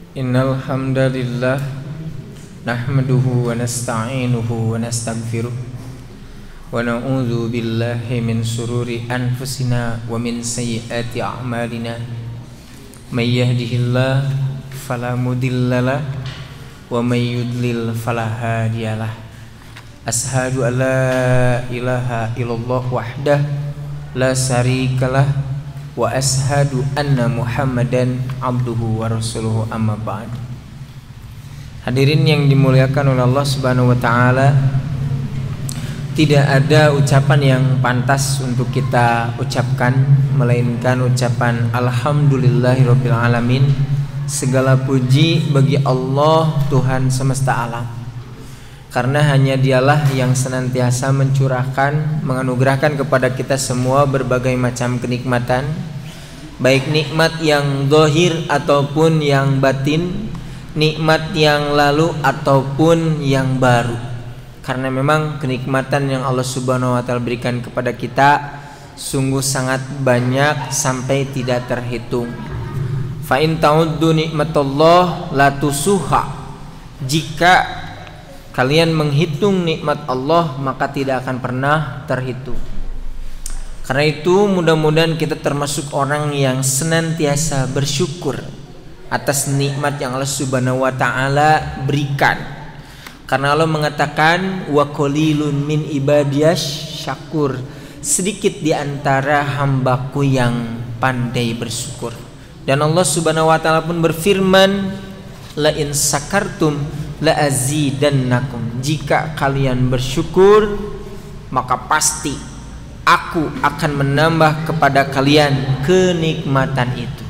Innal hamdalillah nahmaduhu wa nasta'inuhu wa nastaghfiruh wa na'udzu billahi min sururi anfusina wa min sayyiati a'malina. May yahdihillahu fala mudhillalah wa may yudlil fala hadiyalah. Ashhadu an la ilaha illallah wahdah la syarikalah wa ashhadu anna Muhammadan abduhu wa rasuluhu, amma ba'd. Hadirin yang dimuliakan oleh Allah Subhanahu wa taala, tidak ada ucapan yang pantas untuk kita ucapkan melainkan ucapan alhamdulillahirabbil alamin. Segala puji bagi Allah, Tuhan semesta alam, karena hanya Dialah yang senantiasa mencurahkan, menganugerahkan kepada kita semua berbagai macam kenikmatan, baik nikmat yang zahir ataupun yang batin, nikmat yang lalu ataupun yang baru. Karena memang kenikmatan yang Allah Subhanahu wa taala berikan kepada kita sungguh sangat banyak sampai tidak terhitung. Fa in ta'uddu nikmatallah la tusuha. Jika kalian menghitung nikmat Allah maka tidak akan pernah terhitung. Karena itu mudah-mudahan kita termasuk orang yang senantiasa bersyukur atas nikmat yang Allah Subhanahu wa taala berikan. Karena Allah mengatakan wa qalilun min ibadiyas syakur, sedikit di antara hambaku yang pandai bersyukur. Dan Allah Subhanahu wa taala pun berfirman, la in sakartum la azidannakum. Jika kalian bersyukur maka pasti aku akan menambah kepada kalian kenikmatan itu.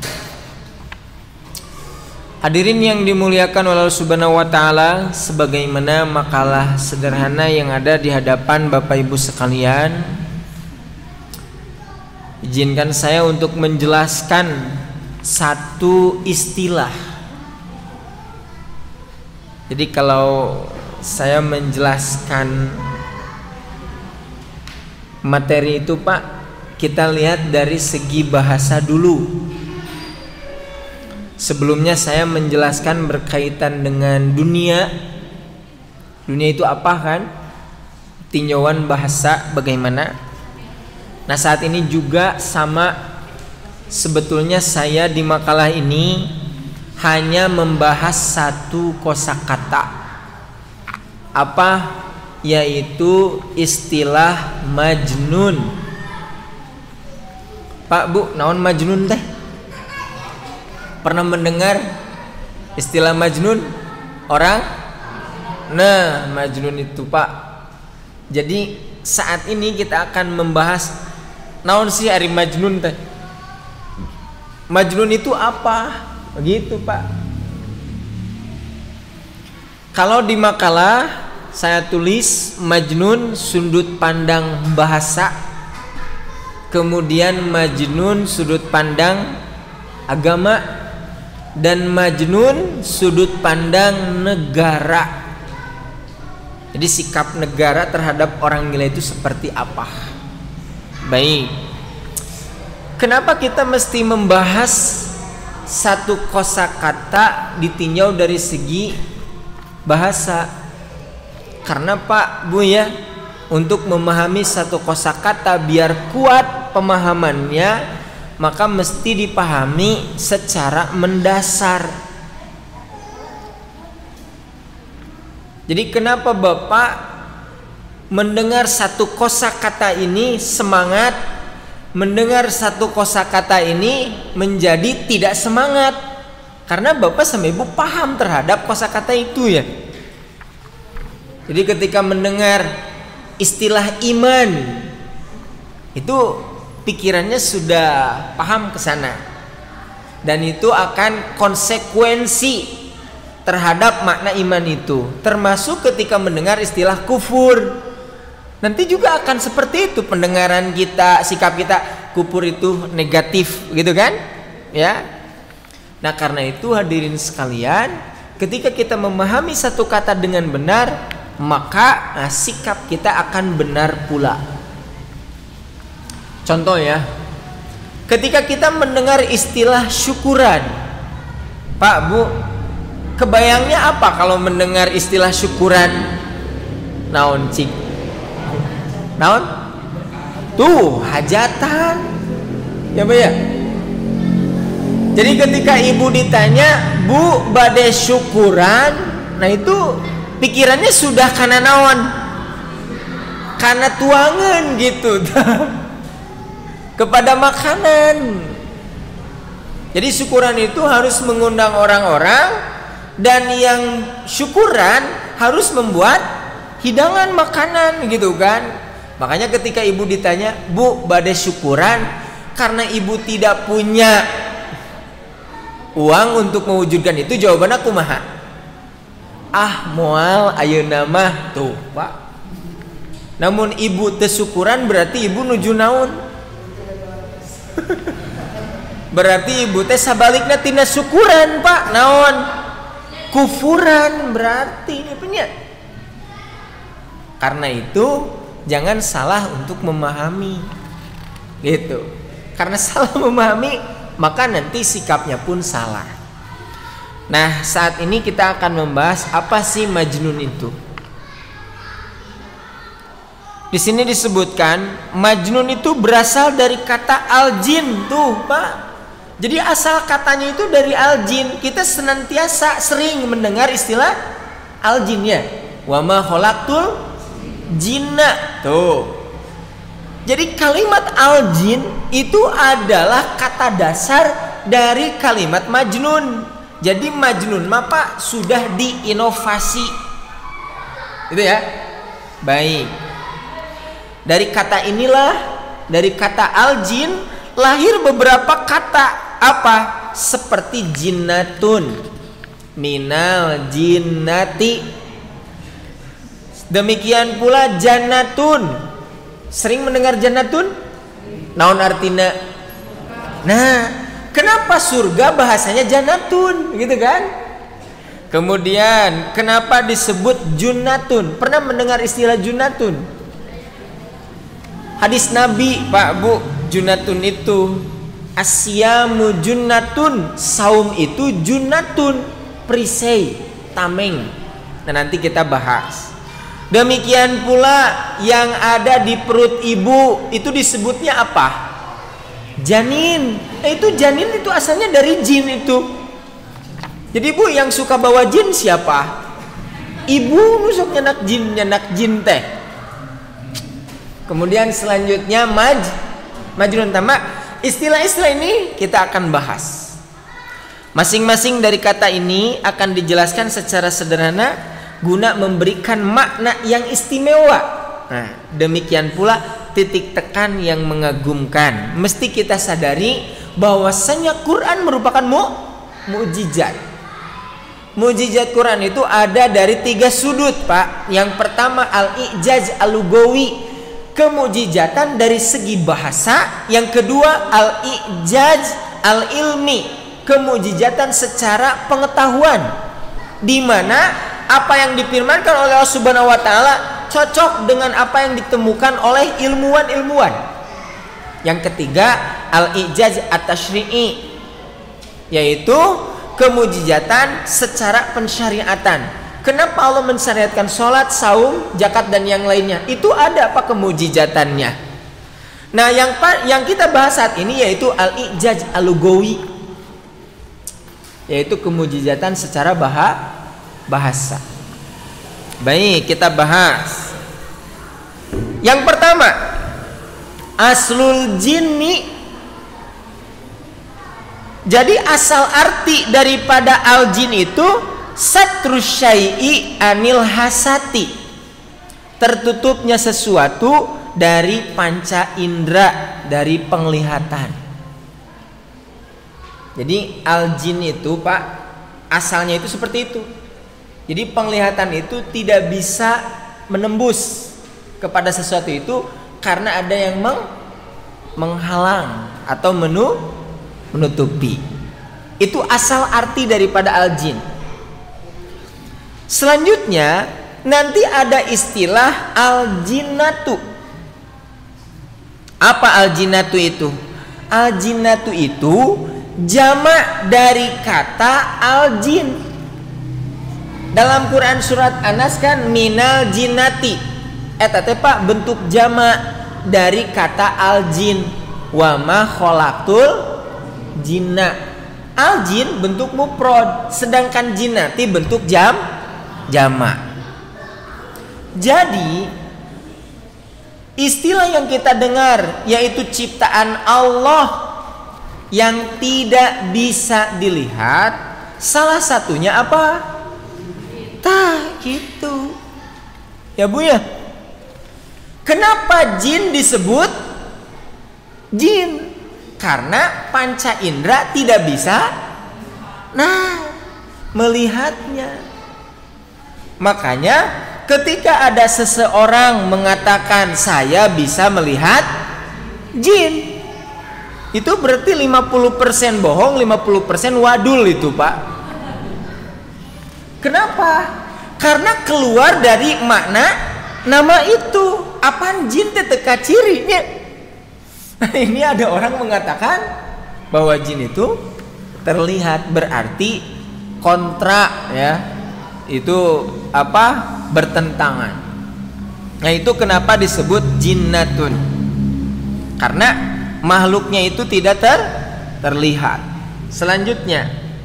Hadirin yang dimuliakan oleh Allah Subhanahu wa taala, sebagaimana makalah sederhana yang ada di hadapan Bapak Ibu sekalian, izinkan saya untuk menjelaskan satu istilah. Jadi kalau saya menjelaskan materi itu Pak, kita lihat dari segi bahasa dulu. Sebelumnya saya menjelaskan berkaitan dengan dunia. Dunia itu apa kan? Tinjauan bahasa bagaimana. Nah saat ini juga sama. Sebetulnya saya di makalah ini hanya membahas satu kosakata. Apa? Yaitu istilah majnun. Pak Bu, naon majnun teh? Pernah mendengar istilah majnun? Orang? Nah, majnun itu Pak. Jadi saat ini kita akan membahas naon sih ari majnun teh? Majnun itu apa? Begitu Pak. Kalau di makalah saya tulis majnun sudut pandang bahasa, kemudian majnun sudut pandang agama, dan majnun sudut pandang negara. Jadi sikap negara terhadap orang gila itu seperti apa? Baik. Kenapa kita mesti membahas satu kosakata ditinjau dari segi bahasa? Karena Pak Bu ya, untuk memahami satu kosakata biar kuat pemahamannya, maka mesti dipahami secara mendasar. Jadi kenapa Bapak mendengar satu kosakata ini semangat, mendengar satu kosakata ini menjadi tidak semangat? Karena Bapak sama Ibu paham terhadap kosakata itu ya. Jadi ketika mendengar istilah iman, itu pikirannya sudah paham ke sana. Dan itu akan konsekuensi terhadap makna iman itu. Termasuk ketika mendengar istilah kufur. Nanti juga akan seperti itu pendengaran kita, sikap kita, kufur itu negatif gitu kan? Ya. Nah, karena itu hadirin sekalian, ketika kita memahami satu kata dengan benar, maka sikap kita akan benar pula. Contoh ya, ketika kita mendengar istilah syukuran, Pak Bu, kebayangnya apa kalau mendengar istilah syukuran? Naon cik? Naon? Tuh hajatan. Ya Mbak ya. Jadi ketika ibu ditanya, Bu bade syukuran, nah itu pikirannya sudah kana naon? Kana tuangan gitu. Kepada makanan. Jadi syukuran itu harus mengundang orang-orang, dan yang syukuran harus membuat hidangan makanan gitu kan. Makanya ketika ibu ditanya, Bu bade syukuran, karena ibu tidak punya uang untuk mewujudkan itu, jawabannya kumaha? Ah moal ayeuna mah tuh Pak. Namun ibu teu syukuran berarti ibu nuju naon? Berarti ibu teh sabalikna tina syukuran Pak. Naon? Kufuran berarti ini punya. Karena itu jangan salah untuk memahami gitu. Karena salah memahami maka nanti sikapnya pun salah. Nah, saat ini kita akan membahas apa sih majnun itu. Di sini disebutkan majnun itu berasal dari kata al-jin tuh, Pak. Jadi asal katanya itu dari al-jin. Kita senantiasa sering mendengar istilah al-jin ya. Wa ma khalaqtul jinna tuh. Jadi kalimat al-jin itu adalah kata dasar dari kalimat majnun. Jadi majnun mah Pak sudah diinovasi. Gitu ya. Baik. Dari kata inilah, dari kata al-jin lahir beberapa kata apa? Seperti jinnatun, minal jinnati. Demikian pula jannatun. Sering mendengar jannatun? Naon artina? Nah, kenapa surga bahasanya jannatun, gitu kan? Kemudian, kenapa disebut junnatun? Pernah mendengar istilah junnatun? Hadis Nabi, Pak Bu, junnatun itu asyamu junnatun, saum itu junnatun, perisai, tameng. Nah, nanti kita bahas. Demikian pula yang ada di perut ibu itu disebutnya apa? Janin. Itu janin itu asalnya dari jin itu. Jadi Bu yang suka bawa jin siapa? Ibu nusuk nyenak jin teh. Kemudian selanjutnya majnun tamak. Istilah-istilah ini kita akan bahas. Masing-masing dari kata ini akan dijelaskan secara sederhana guna memberikan makna yang istimewa. Nah, demikian pula titik tekan yang mengagumkan. Mesti kita sadari bahwasanya Quran merupakan mukjizat. Mukjizat Quran itu ada dari 3 sudut, Pak. Yang pertama al-i'jaz al-lugawi, kemukjizatan dari segi bahasa. Yang kedua al-i'jaz al-ilmi, kemukjizatan secara pengetahuan, di mana apa yang difirmankan oleh Allah Subhanahu wa taala cocok dengan apa yang ditemukan oleh ilmuwan-ilmuwan. Yang ketiga, al-i'jaz at-tasyri'i, yaitu kemukjizatan secara pensyariatan. Kenapa Allah mensyariatkan salat, saum, zakat dan yang lainnya? Itu ada apa kemukjizatannya. Nah, yang kita bahas saat ini yaitu al-i'jaz al-lugawi, yaitu kemukjizatan secara bahasa. Baik, kita bahas. Yang pertama, aslul jinni. Jadi asal arti daripada al-jin itu satrus syai'i anil hasati, tertutupnya sesuatu dari panca indera, dari penglihatan. Jadi al-jin itu Pak asalnya itu seperti itu. Jadi penglihatan itu tidak bisa menembus kepada sesuatu itu karena ada yang menghalang atau menutupi. Itu asal arti daripada al-jin. Selanjutnya nanti ada istilah al-jinnatu. Apa al-jinnatu itu? Al-jinnatu itu jamak dari kata al-jin. Dalam Quran surat Anas kan minal jinnati. Eta teh Pak bentuk jama dari kata al-jin. Wa ma khalaqtul jinna. Al-jin bentuk mufrad, sedangkan jinnati bentuk jama. Jadi istilah yang kita dengar yaitu ciptaan Allah yang tidak bisa dilihat, salah satunya apa? Tah gitu. Ya Bu ya. Kenapa jin disebut jin? Karena panca indera tidak bisa melihatnya. Makanya ketika ada seseorang mengatakan saya bisa melihat jin, itu berarti 50% bohong, 50% wadul itu Pak. Kenapa? Karena keluar dari makna nama itu. Apaan jin teka cirinya? Ini ada orang mengatakan bahwa jin itu terlihat, berarti kontra ya. Itu apa? Bertentangan. Nah, itu kenapa disebut jinnatun? Karena makhluknya itu tidak terlihat. Selanjutnya,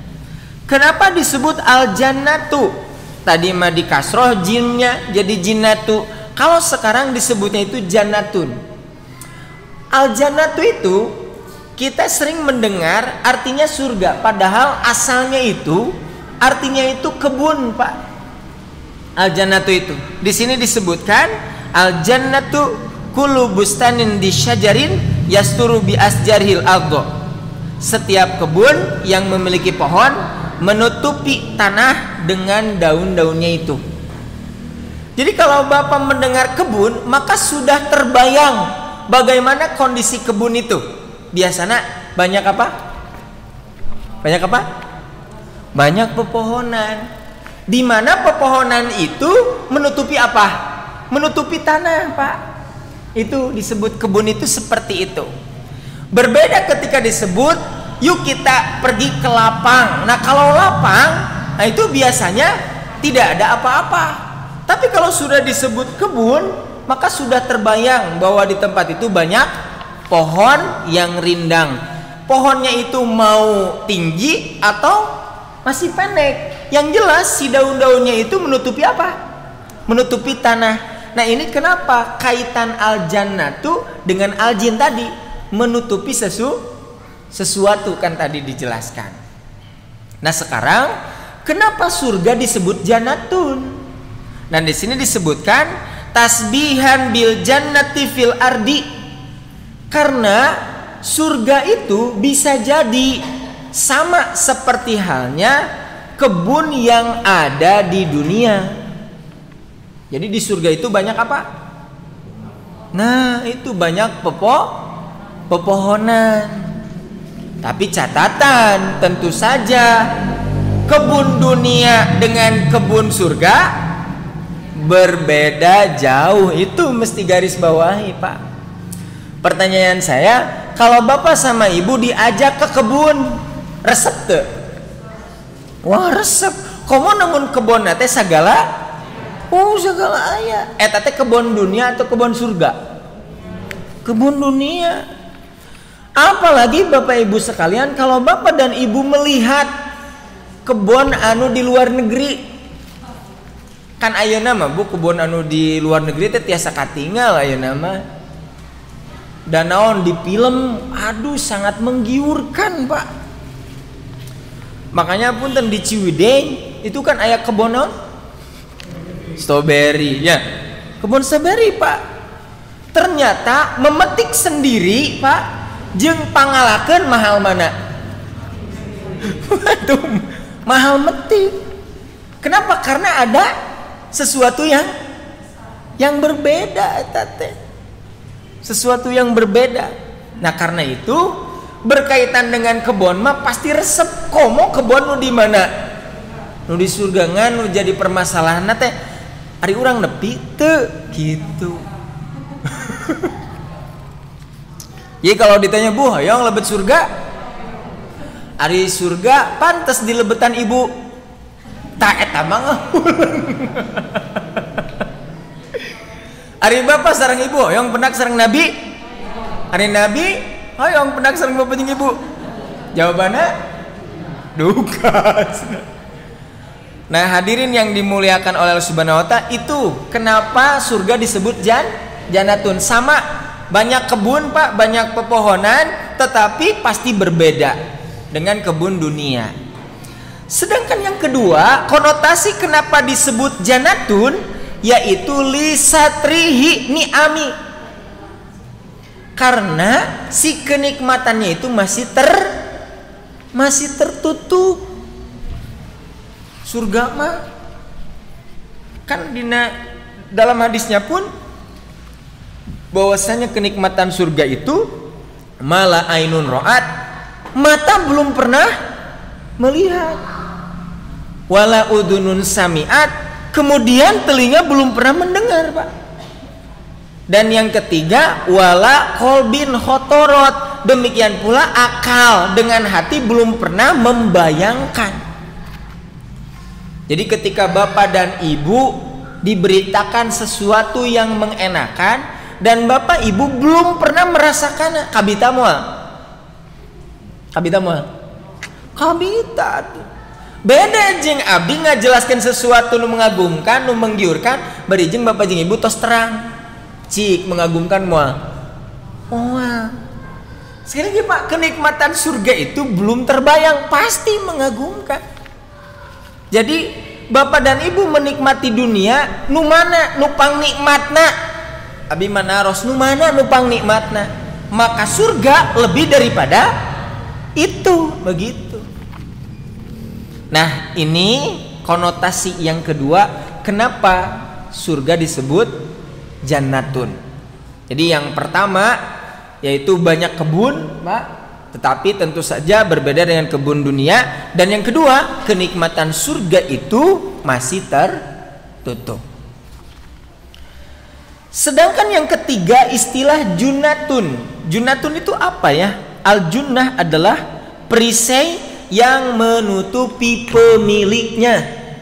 kenapa disebut al-jannatu? Tadi mah di kasroh jinnya jadi jinnatu. Kalau sekarang disebutnya itu jannatun. Al-jannatu itu kita sering mendengar artinya surga, padahal asalnya itu artinya itu kebun, Pak. Al-jannatu itu di sini disebutkan al-jannatu kullu bustanin di syajarin yasturu bi asjarhil ardh. Setiap kebun yang memiliki pohon menutupi tanah dengan daun-daunnya itu. Jadi kalau Bapak mendengar kebun, maka sudah terbayang bagaimana kondisi kebun itu. Biasanya banyak apa? Banyak apa? Banyak pepohonan. Di mana pepohonan itu menutupi apa? Menutupi tanah, Pak. Itu disebut kebun itu seperti itu. Berbeda ketika disebut yuk kita pergi ke lapang. Nah, kalau lapang, nah itu biasanya tidak ada apa-apa. Tapi kalau sudah disebut kebun, maka sudah terbayang bahwa di tempat itu banyak pohon yang rindang. Pohonnya itu mau tinggi atau masih pendek. Yang jelas si daun-daunnya itu menutupi apa? Menutupi tanah. Nah, ini kenapa kaitan al-jannatu dengan al-jin tadi? Menutupi sesuatu kan tadi dijelaskan. Nah, sekarang kenapa surga disebut jannatun? Nah, di sini disebutkan tasbihan bil jannati fil ardi, karena surga itu bisa jadi sama seperti halnya kebun yang ada di dunia. Jadi di surga itu banyak apa? Nah, itu banyak pepohonan. Tapi catatan, tentu saja kebun dunia dengan kebun surga berbeda jauh. Itu mesti garis bawahi, Pak. Pertanyaan saya, kalau Bapak sama Ibu diajak ke kebun, resep tuh? Wah, resep. Komo namun kebun teh sagala? Oh, segala aya. Eta teh kebun dunia atau kebun surga? Kebun dunia. Apalagi Bapak Ibu sekalian, kalau Bapak dan Ibu melihat kebun anu di luar negeri, kan ayeuna mah Bu kebun anu di luar negeri teh tiasa katinggal ayeuna mah. Dan naon di film, aduh sangat menggiurkan, Pak. Makanya punten di Ciwidey itu kan aya kebun naon? Strawberry, ya. Kebun strawberry, Pak. Ternyata memetik sendiri, Pak, jeung pangalakeun mahal mana? Waduh, mahal metik. Kenapa? Karena ada sesuatu yang berbeda, tete. Sesuatu yang berbeda. Nah, karena itu berkaitan dengan kebun mah pasti resep. Komo kebun nu di mana? Nu di surga ngan nu jadi permasalahan teh ari urang nepi teu gitu. Jadi kalau ditanya, Bu, hayang lebet surga? Ari surga pantas di lebetan Ibu. tak eta mah ari bapak sareng ibu hoyong pendak sareng nabi, ari nabi hoyong pendak sareng bapak jeung ibu, jawabannya duka. Nah hadirin yang dimuliakan oleh Allah Subhanahu wa Ta'ala, itu kenapa surga disebut jannatun. Sama, banyak kebun pak, banyak pepohonan, tetapi pasti berbeda dengan kebun dunia. Sedangkan yang kedua, konotasi kenapa disebut jannatun, yaitu lisatrihi ni'ami, karena si kenikmatannya itu masih tertutup. Surga mah kan dalam hadisnya pun bahwasanya kenikmatan surga itu mala ainun ro'at, mata belum pernah melihat, wala udunun sami'at, kemudian telinga belum pernah mendengar pak. Dan yang ketiga wala kolbin khotorot, demikian pula akal dengan hati belum pernah membayangkan. Jadi ketika bapak dan ibu diberitakan sesuatu yang mengenakan dan bapak ibu belum pernah merasakan, kabita moal. Beda jeung abdi ngajelaskan sesuatu nu mengagumkan, nu menggiurkan, bari jeung bapak jeung ibu tos terang. Cik mengagumkan moal. Moal. Sekali lagi pak, kenikmatan surga itu belum terbayang, pasti mengagumkan. Jadi bapak dan ibu menikmati dunia, nu mana nupang nikmatna, abi manaros nu mana nupang nikmatna, maka surga lebih daripada itu, begitu. Nah ini konotasi yang kedua, kenapa surga disebut jannatun. Jadi yang pertama yaitu banyak kebun pak, tetapi tentu saja berbeda dengan kebun dunia. Dan yang kedua, kenikmatan surga itu masih tertutup. Sedangkan yang ketiga istilah junatun. Junatun itu apa ya? Al-junnah adalah perisai yang menutupi pemiliknya.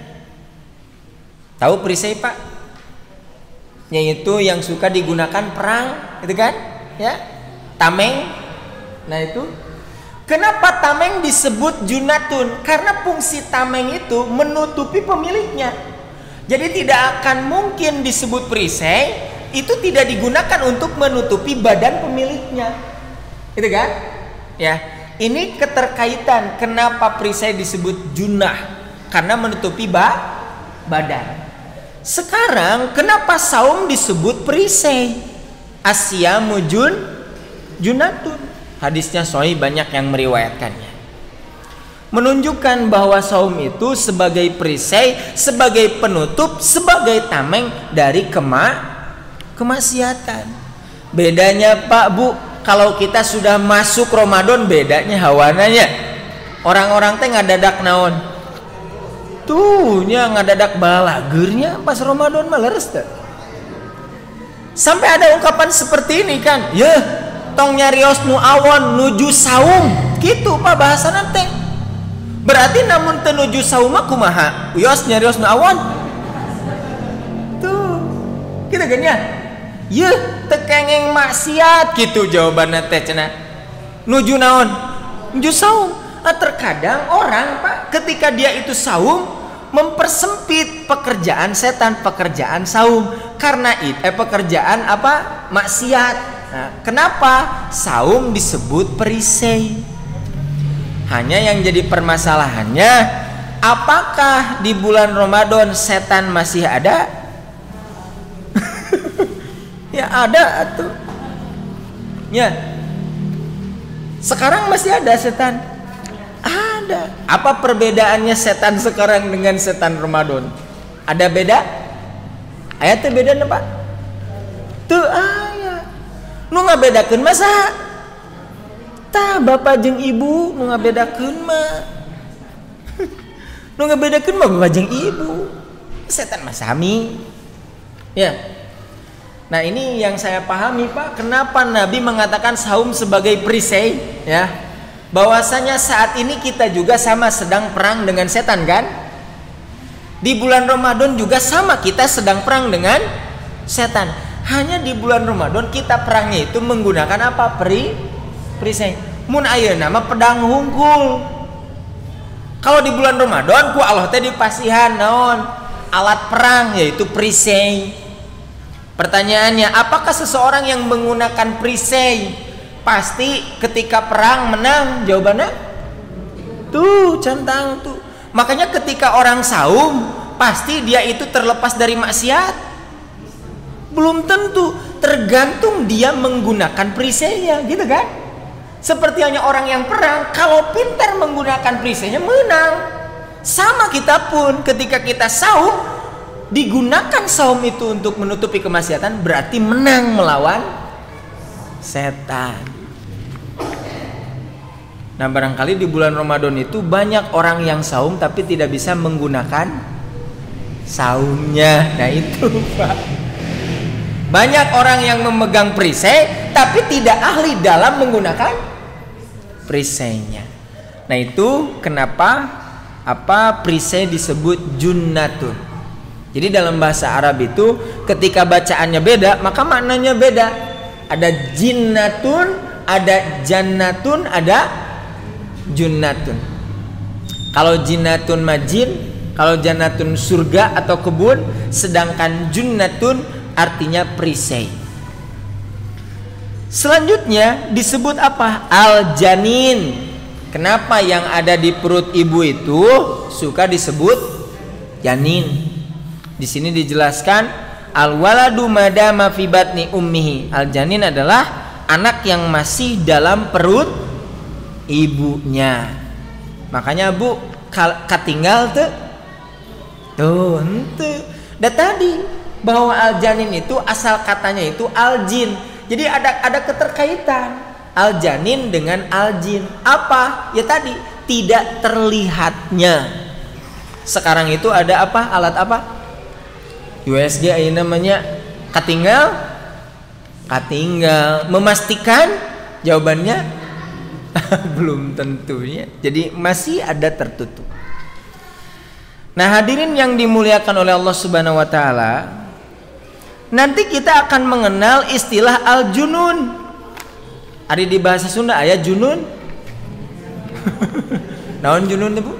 Tahu perisai pak? Yaitu yang suka digunakan perang, gitu kan? Ya, tameng. Nah itu kenapa tameng disebut junatun? Karena fungsi tameng itu menutupi pemiliknya. Jadi tidak akan mungkin disebut perisai itu tidak digunakan untuk menutupi badan pemiliknya, gitu kan? Ya, ini keterkaitan kenapa perisai disebut junah, karena menutupi badan. Sekarang kenapa saum disebut perisai? Asyamu junatun. Hadisnya sahih, banyak yang meriwayatkannya, menunjukkan bahwa saum itu sebagai perisai, sebagai penutup, sebagai tameng dari kemaksiatan. Bedanya pak bu, kalau kita sudah masuk Ramadan, bedanya hawananya. Orang-orang teh ngadadak naon tuh nya, ngadadak balagernya pas Ramadan mah leres teh. Sampai ada ungkapan seperti ini kan, ya tong nyarios nu awon nuju saum, gitu pak bahasa nanti. Berarti namun tenuju saum mah kumaha? Uyos nyarios nu awon. Tuh, kita gitu kan ya? Yeuh, tekengeng maksiat gitu jawabannya teh cenah. Nuju naon? Nuju saum. Nah, terkadang orang pak ketika dia itu saum mempersempit pekerjaan setan, pekerjaan saum, karena itu pekerjaan apa? Maksiat. Nah, kenapa saum disebut perisai? Hanya yang jadi permasalahannya, apakah di bulan Ramadan setan masih ada? Ya ada tuh. Ya. Sekarang masih ada setan? Ada. Apa perbedaannya setan sekarang dengan setan Ramadan? Ada beda? Ayatnya beda nih pak? Tuh nu ngabedakeun mah saha? Tah bapak jeung ibu nu ngabedakeun mah. Nu ngabedakeun mah bapak jeung ibu. Setan mah sami. Ya. Nah, ini yang saya pahami Pak, kenapa Nabi mengatakan saum sebagai perisai, ya. Bahwasanya saat ini kita juga sama sedang perang dengan setan kan? Di bulan Ramadan juga sama, kita sedang perang dengan setan. Hanya di bulan Ramadan kita perangnya itu menggunakan apa? Perisai. Mun ayeuna nama pedang hungkul. Kalau di bulan Ramadan ku Allah teh dipasihan naon? Alat perang, yaitu perisai. Pertanyaannya, apakah seseorang yang menggunakan perisai pasti ketika perang menang? Jawabannya tuh centang tuh. Makanya ketika orang saum pasti dia itu terlepas dari maksiat? Belum tentu, tergantung dia menggunakan perisainya, gitu kan? Seperti hanya orang yang perang, kalau pintar menggunakan perisainya menang. Sama kita pun, ketika kita saum, digunakan saum itu untuk menutupi kemaksiatan, berarti menang melawan setan. Nah, barangkali di bulan Ramadan itu banyak orang yang saum tapi tidak bisa menggunakan saumnya. Nah itu Pak, banyak orang yang memegang perisai tapi tidak ahli dalam menggunakan perisainya. Nah itu kenapa perisai disebut junnatun. Jadi dalam bahasa Arab itu ketika bacaannya beda maka maknanya beda. Ada jinnatun, ada jannatun, ada junnatun. Kalau jinnatun majin, kalau jannatun surga atau kebun, sedangkan junnatun artinya perisai. Selanjutnya disebut apa? Al-janin. Kenapa yang ada di perut ibu itu suka disebut janin? Di sini dijelaskan al-waladu madama fi batni ummihi. Al-janin adalah anak yang masih dalam perut ibunya. Makanya Bu katinggal tuh ente. Dan tadi bahwa al-janin itu asal katanya itu al-jin. Jadi ada keterkaitan al-janin dengan al-jin. Apa? Ya tadi tidak terlihatnya. Sekarang itu ada apa? Alat apa? USG ini namanya katinggal. Memastikan jawabannya belum tentunya. Jadi masih ada tertutup. Nah, hadirin yang dimuliakan oleh Allah Subhanahu wa taala, nanti kita akan mengenal istilah al-junun. Ada di bahasa Sunda aya junun. Naon junun teh Bu?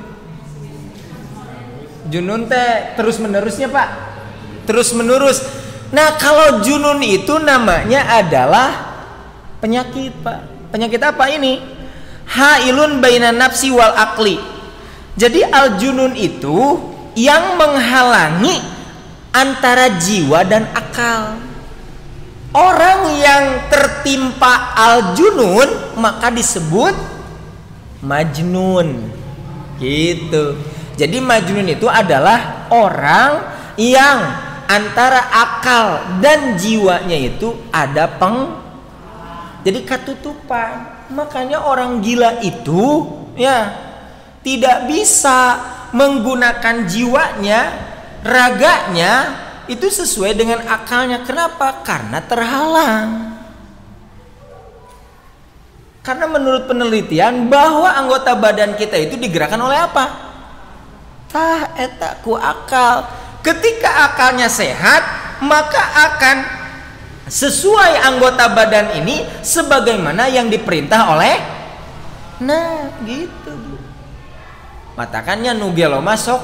Junun teh terus menerusnya Pak. Terus menerus. Nah, kalau junun itu namanya adalah penyakit Pak. Penyakit apa ini? Hailun bainan nafsi wal akli. Jadi al-junun itu yang menghalangi antara jiwa dan akal. Orang yang tertimpa al-junun maka disebut majnun. Gitu. Jadi majnun itu adalah orang yang antara akal dan jiwanya itu ada jadi ketutupan. Makanya orang gila itu ya tidak bisa menggunakan jiwanya, raganya itu sesuai dengan akalnya. Kenapa? Karena terhalang. Karena menurut penelitian bahwa anggota badan kita itu digerakkan oleh apa? Eta ku akal. Ketika akalnya sehat, maka akan sesuai anggota badan ini sebagaimana yang diperintah oleh. Nah gitu Bu. Matakannya nu gelo masuk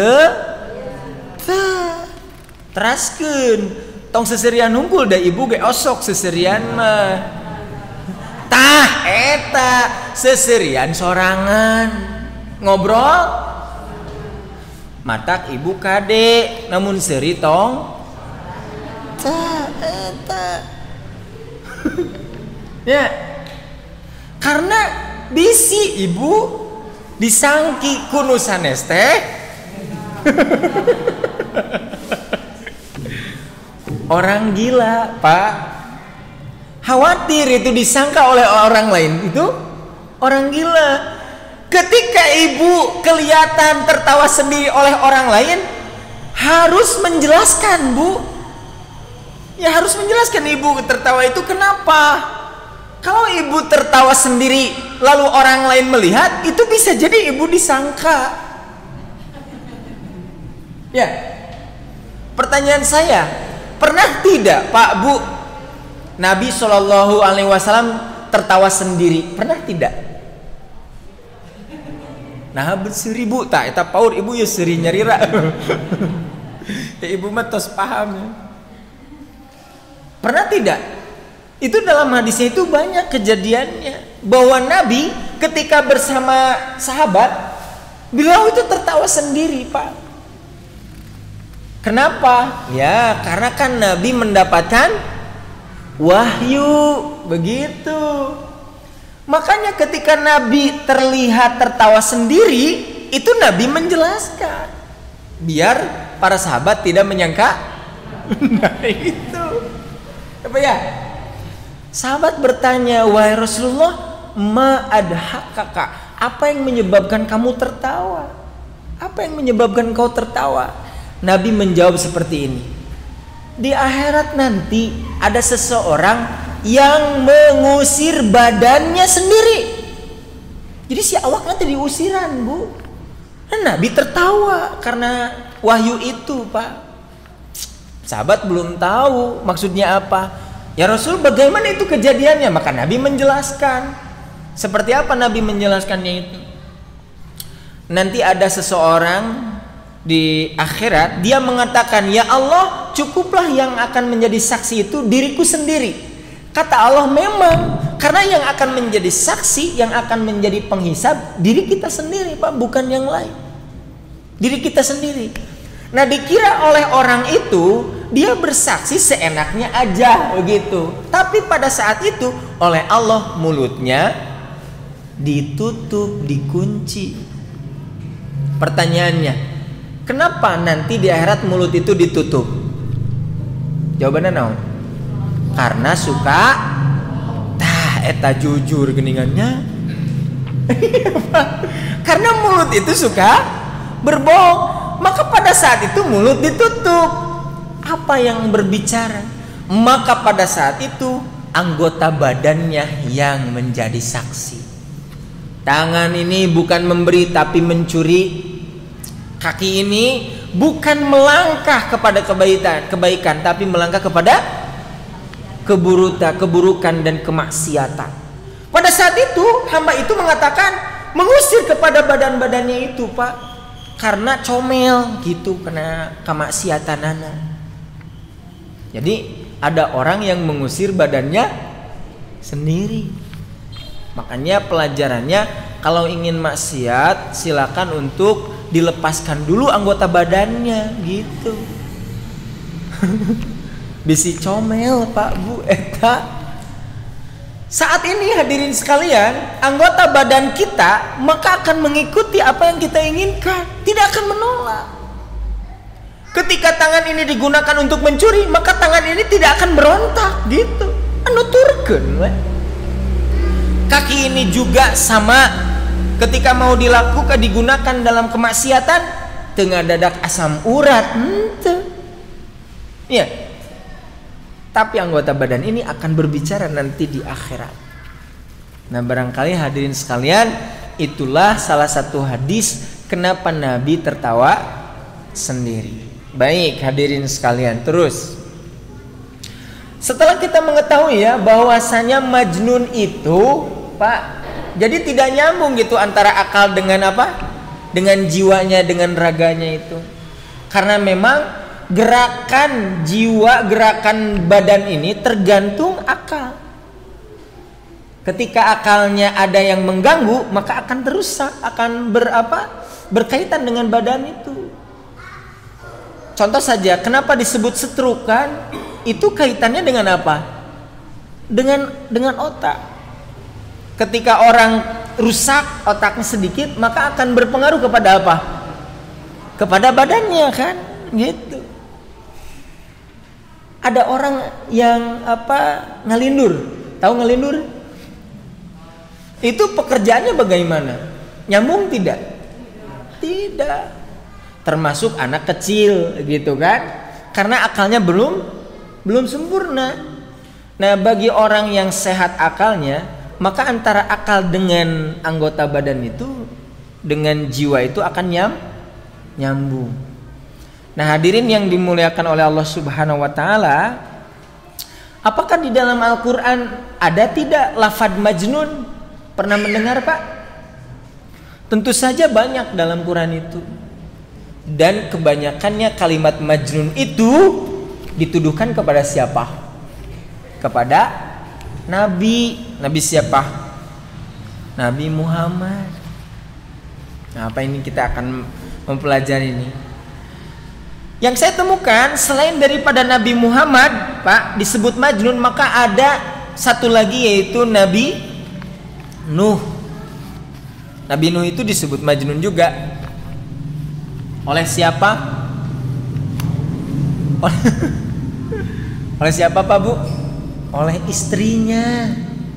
teraskeun tong seserian hungkul da ibu ge osok seserian mah tah eta seserian sorangan ngobrol matak ibu kade namun seri tong tah eta ya karena bisi ibu disangki kuno sanes teh orang gila Pak. Khawatir itu disangka oleh orang lain itu orang gila. Ketika ibu kelihatan tertawa sendiri oleh orang lain, harus menjelaskan Bu. Ya harus menjelaskan ibu tertawa itu kenapa. Kalau ibu tertawa sendiri lalu orang lain melihat, itu bisa jadi ibu disangka. Ya. Pertanyaan saya, pernah tidak Pak Bu Nabi Shallallahu Alaihi Wasallam tertawa sendiri? Pernah tidak? Nah berseribu tak? Eta paur ibu ya seri nyarira. Ya ibu mah tos paham ya. Pernah tidak? Itu dalam hadisnya itu banyak kejadiannya bahwa Nabi ketika bersama sahabat, beliau itu tertawa sendiri, Pak. Kenapa? Ya, karena kan Nabi mendapatkan wahyu, begitu. Makanya ketika Nabi terlihat tertawa sendiri, itu Nabi menjelaskan biar para sahabat tidak menyangka. Nah itu apa ya? Sahabat bertanya, wahai Rasulullah, ma adhakaka, apa yang menyebabkan kamu tertawa? Apa yang menyebabkan kau tertawa? Nabi menjawab seperti ini, di akhirat nanti ada seseorang yang mengusir badannya sendiri. Jadi si awak nanti diusiran, Bu. Dan Nabi tertawa karena wahyu itu, Pak. Sahabat belum tahu maksudnya apa. Ya Rasul, bagaimana itu kejadiannya? Maka Nabi menjelaskan. Seperti apa Nabi menjelaskannya itu? Nanti ada seseorang di akhirat, dia mengatakan, ya Allah, cukuplah yang akan menjadi saksi itu diriku sendiri. Kata Allah, memang, karena yang akan menjadi saksi, yang akan menjadi penghisab, diri kita sendiri, Pak, bukan yang lain. Diri kita sendiri. Nah, dikira oleh orang itu dia bersaksi seenaknya aja begitu. Tapi pada saat itu oleh Allah mulutnya ditutup, dikunci. Pertanyaannya, kenapa nanti di akhirat mulut itu ditutup? Jawabannya naon? Karena suka eta jujur geningannya. Karena mulut itu suka berbohong. Maka pada saat itu mulut ditutup. Apa yang berbicara? Maka pada saat itu anggota badannya yang menjadi saksi. Tangan ini bukan memberi tapi mencuri. Kaki ini bukan melangkah kepada kebaikan tapi melangkah kepada keburukan dan kemaksiatan. Pada saat itu hamba itu mengatakan, mengusir kepada badan-badannya itu, Pak. Karena comel gitu, kena kemaksiatanana. Jadi ada orang yang mengusir badannya sendiri. Makanya pelajarannya, kalau ingin maksiat silakan untuk dilepaskan dulu anggota badannya gitu. Bisi comel Pak Bu eta. Saat ini hadirin sekalian, anggota badan kita maka akan mengikuti apa yang kita inginkan, tidak akan menolak. Ketika tangan ini digunakan untuk mencuri, maka tangan ini tidak akan berontak gitu. Nuturkeun we. Kaki ini juga sama, ketika mau dilakukan digunakan dalam kemaksiatan, tengah dadak asam urat henteu. Ya. Tapi anggota badan ini akan berbicara nanti di akhirat. Nah, barangkali hadirin sekalian, itulah salah satu hadis kenapa Nabi tertawa sendiri. Baik hadirin sekalian, terus setelah kita mengetahui ya bahwasanya Majnun itu, Pak, jadi tidak nyambung gitu antara akal dengan apa? Dengan jiwanya, dengan raganya itu. Karena memang gerakan jiwa, gerakan badan ini tergantung akal. Ketika akalnya ada yang mengganggu, maka akan terusak, akan berkaitan dengan badan itu. Contoh saja, kenapa disebut stroke kan? Itu kaitannya dengan apa? Dengan otak. Ketika orang rusak otaknya sedikit, maka akan berpengaruh kepada apa? Kepada badannya kan, gitu. Ada orang yang ngalindur, tahu ngalindur? Itu pekerjaannya bagaimana? Nyambung tidak? Tidak. Termasuk anak kecil gitu kan? Karena akalnya belum sempurna. Nah, bagi orang yang sehat akalnya, maka antara akal dengan anggota badan itu, dengan jiwa itu akan nyambung. Nah, hadirin yang dimuliakan oleh Allah Subhanahu wa taala, apakah di dalam Al-Qur'an ada tidak lafaz majnun? Pernah mendengar, Pak? Tentu saja banyak dalam Quran itu. Dan kebanyakannya kalimat majnun itu dituduhkan kepada siapa? Kepada Nabi. Nabi siapa? Nabi Muhammad. Nah, apa ini kita akan mempelajari ini. Yang saya temukan selain daripada Nabi Muhammad, Pak, disebut majnun, maka ada satu lagi yaitu Nabi Nuh. Nabi Nuh itu disebut majnun juga. Oleh siapa? Oleh siapa, Pak, Bu? Oleh istrinya.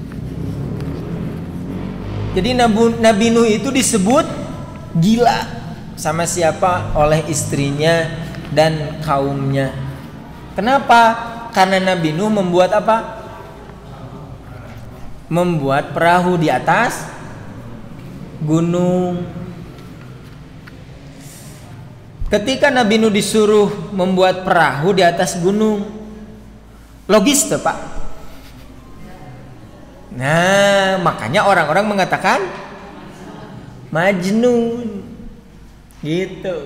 Jadi Nabi Nuh itu disebut gila sama siapa? Oleh istrinya dan kaumnya. Kenapa? Karena Nabi Nuh membuat apa? Membuat perahu di atas gunung. Ketika Nabi Nuh disuruh membuat perahu di atas gunung, logis tuh, Pak. Nah, makanya orang-orang mengatakan majnun. Gitu.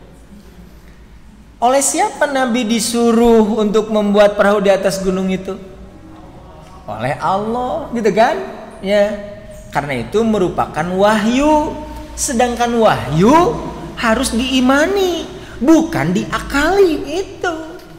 Oleh siapa Nabi disuruh untuk membuat perahu di atas gunung itu? Oleh Allah, gitu kan? Ya. Karena itu merupakan wahyu. Sedangkan wahyu harus diimani, bukan diakali itu.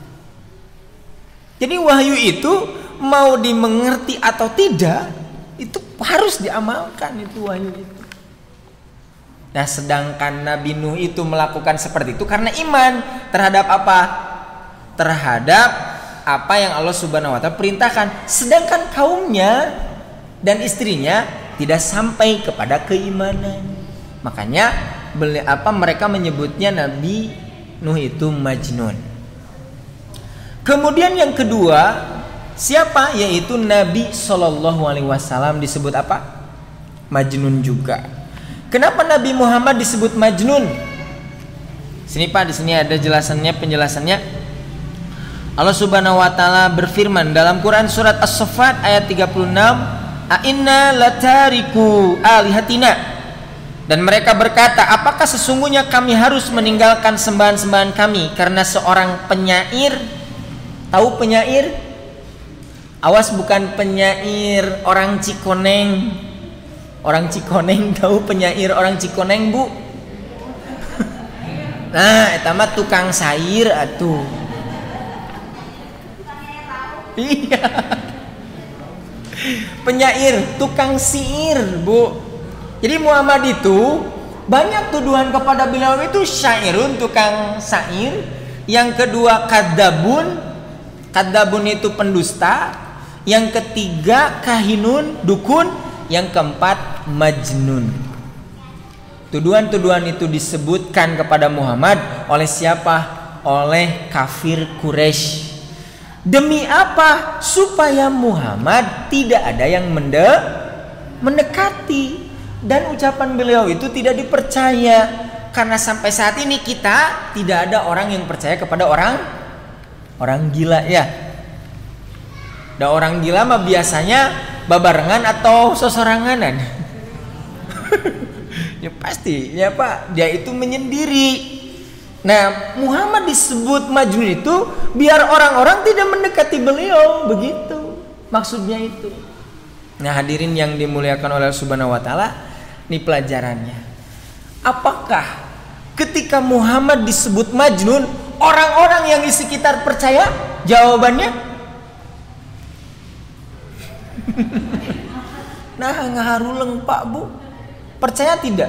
Jadi wahyu itu mau dimengerti atau tidak, itu harus diamalkan itu wahyu itu. Nah, sedangkan Nabi Nuh itu melakukan seperti itu karena iman terhadap apa? Terhadap apa yang Allah Subhanahu wa taala perintahkan. Sedangkan kaumnya dan istrinya tidak sampai kepada keimanan. Makanya mereka menyebutnya Nabi Nuh itu majnun. Kemudian yang kedua, siapa? Yaitu Nabi Shallallahu alaihi wasallam disebut apa? Majnun juga. Kenapa Nabi Muhammad disebut majnun? Sini, Pak, di sini ada penjelasannya. Allah Subhanahu wa taala berfirman dalam Quran surat As-Saffat ayat 36, "A inna latariku alihatina." Dan mereka berkata, apakah sesungguhnya kami harus meninggalkan sembahan-sembahan kami karena seorang penyair? Tahu penyair? Awas, bukan penyair orang Cikoneng. Orang Cikoneng, tahu penyair orang Cikoneng, Bu? Nah, eta mah tukang sair atuh. Iya. Penyair, tukang syair, Bu. Jadi Muhammad itu banyak tuduhan kepada beliau itu syairun, tukang syair. Yang kedua kadzabun, kadzabun itu pendusta. Yang ketiga kahinun, dukun. Yang keempat majnun. Tuduhan-tuduhan itu disebutkan kepada Muhammad oleh siapa? Oleh kafir Quraisy. Demi apa? Supaya Muhammad tidak ada yang mendekati. Dan ucapan beliau itu tidak dipercaya. Karena sampai saat ini kita tidak ada orang yang percaya kepada orang gila, ya. Dan orang gila mah biasanya babarengan atau sosoranganan. Ya pasti, ya Pak, dia itu menyendiri. Nah, Muhammad disebut majnun itu biar orang-orang tidak mendekati beliau, begitu maksudnya itu. Nah, hadirin yang dimuliakan oleh Allah Subhanahu wa taala, ini pelajarannya. Apakah ketika Muhammad disebut majnun, orang-orang yang di sekitar percaya? Jawabannya nah, ngaharuleng, Pak, Bu. Percaya tidak?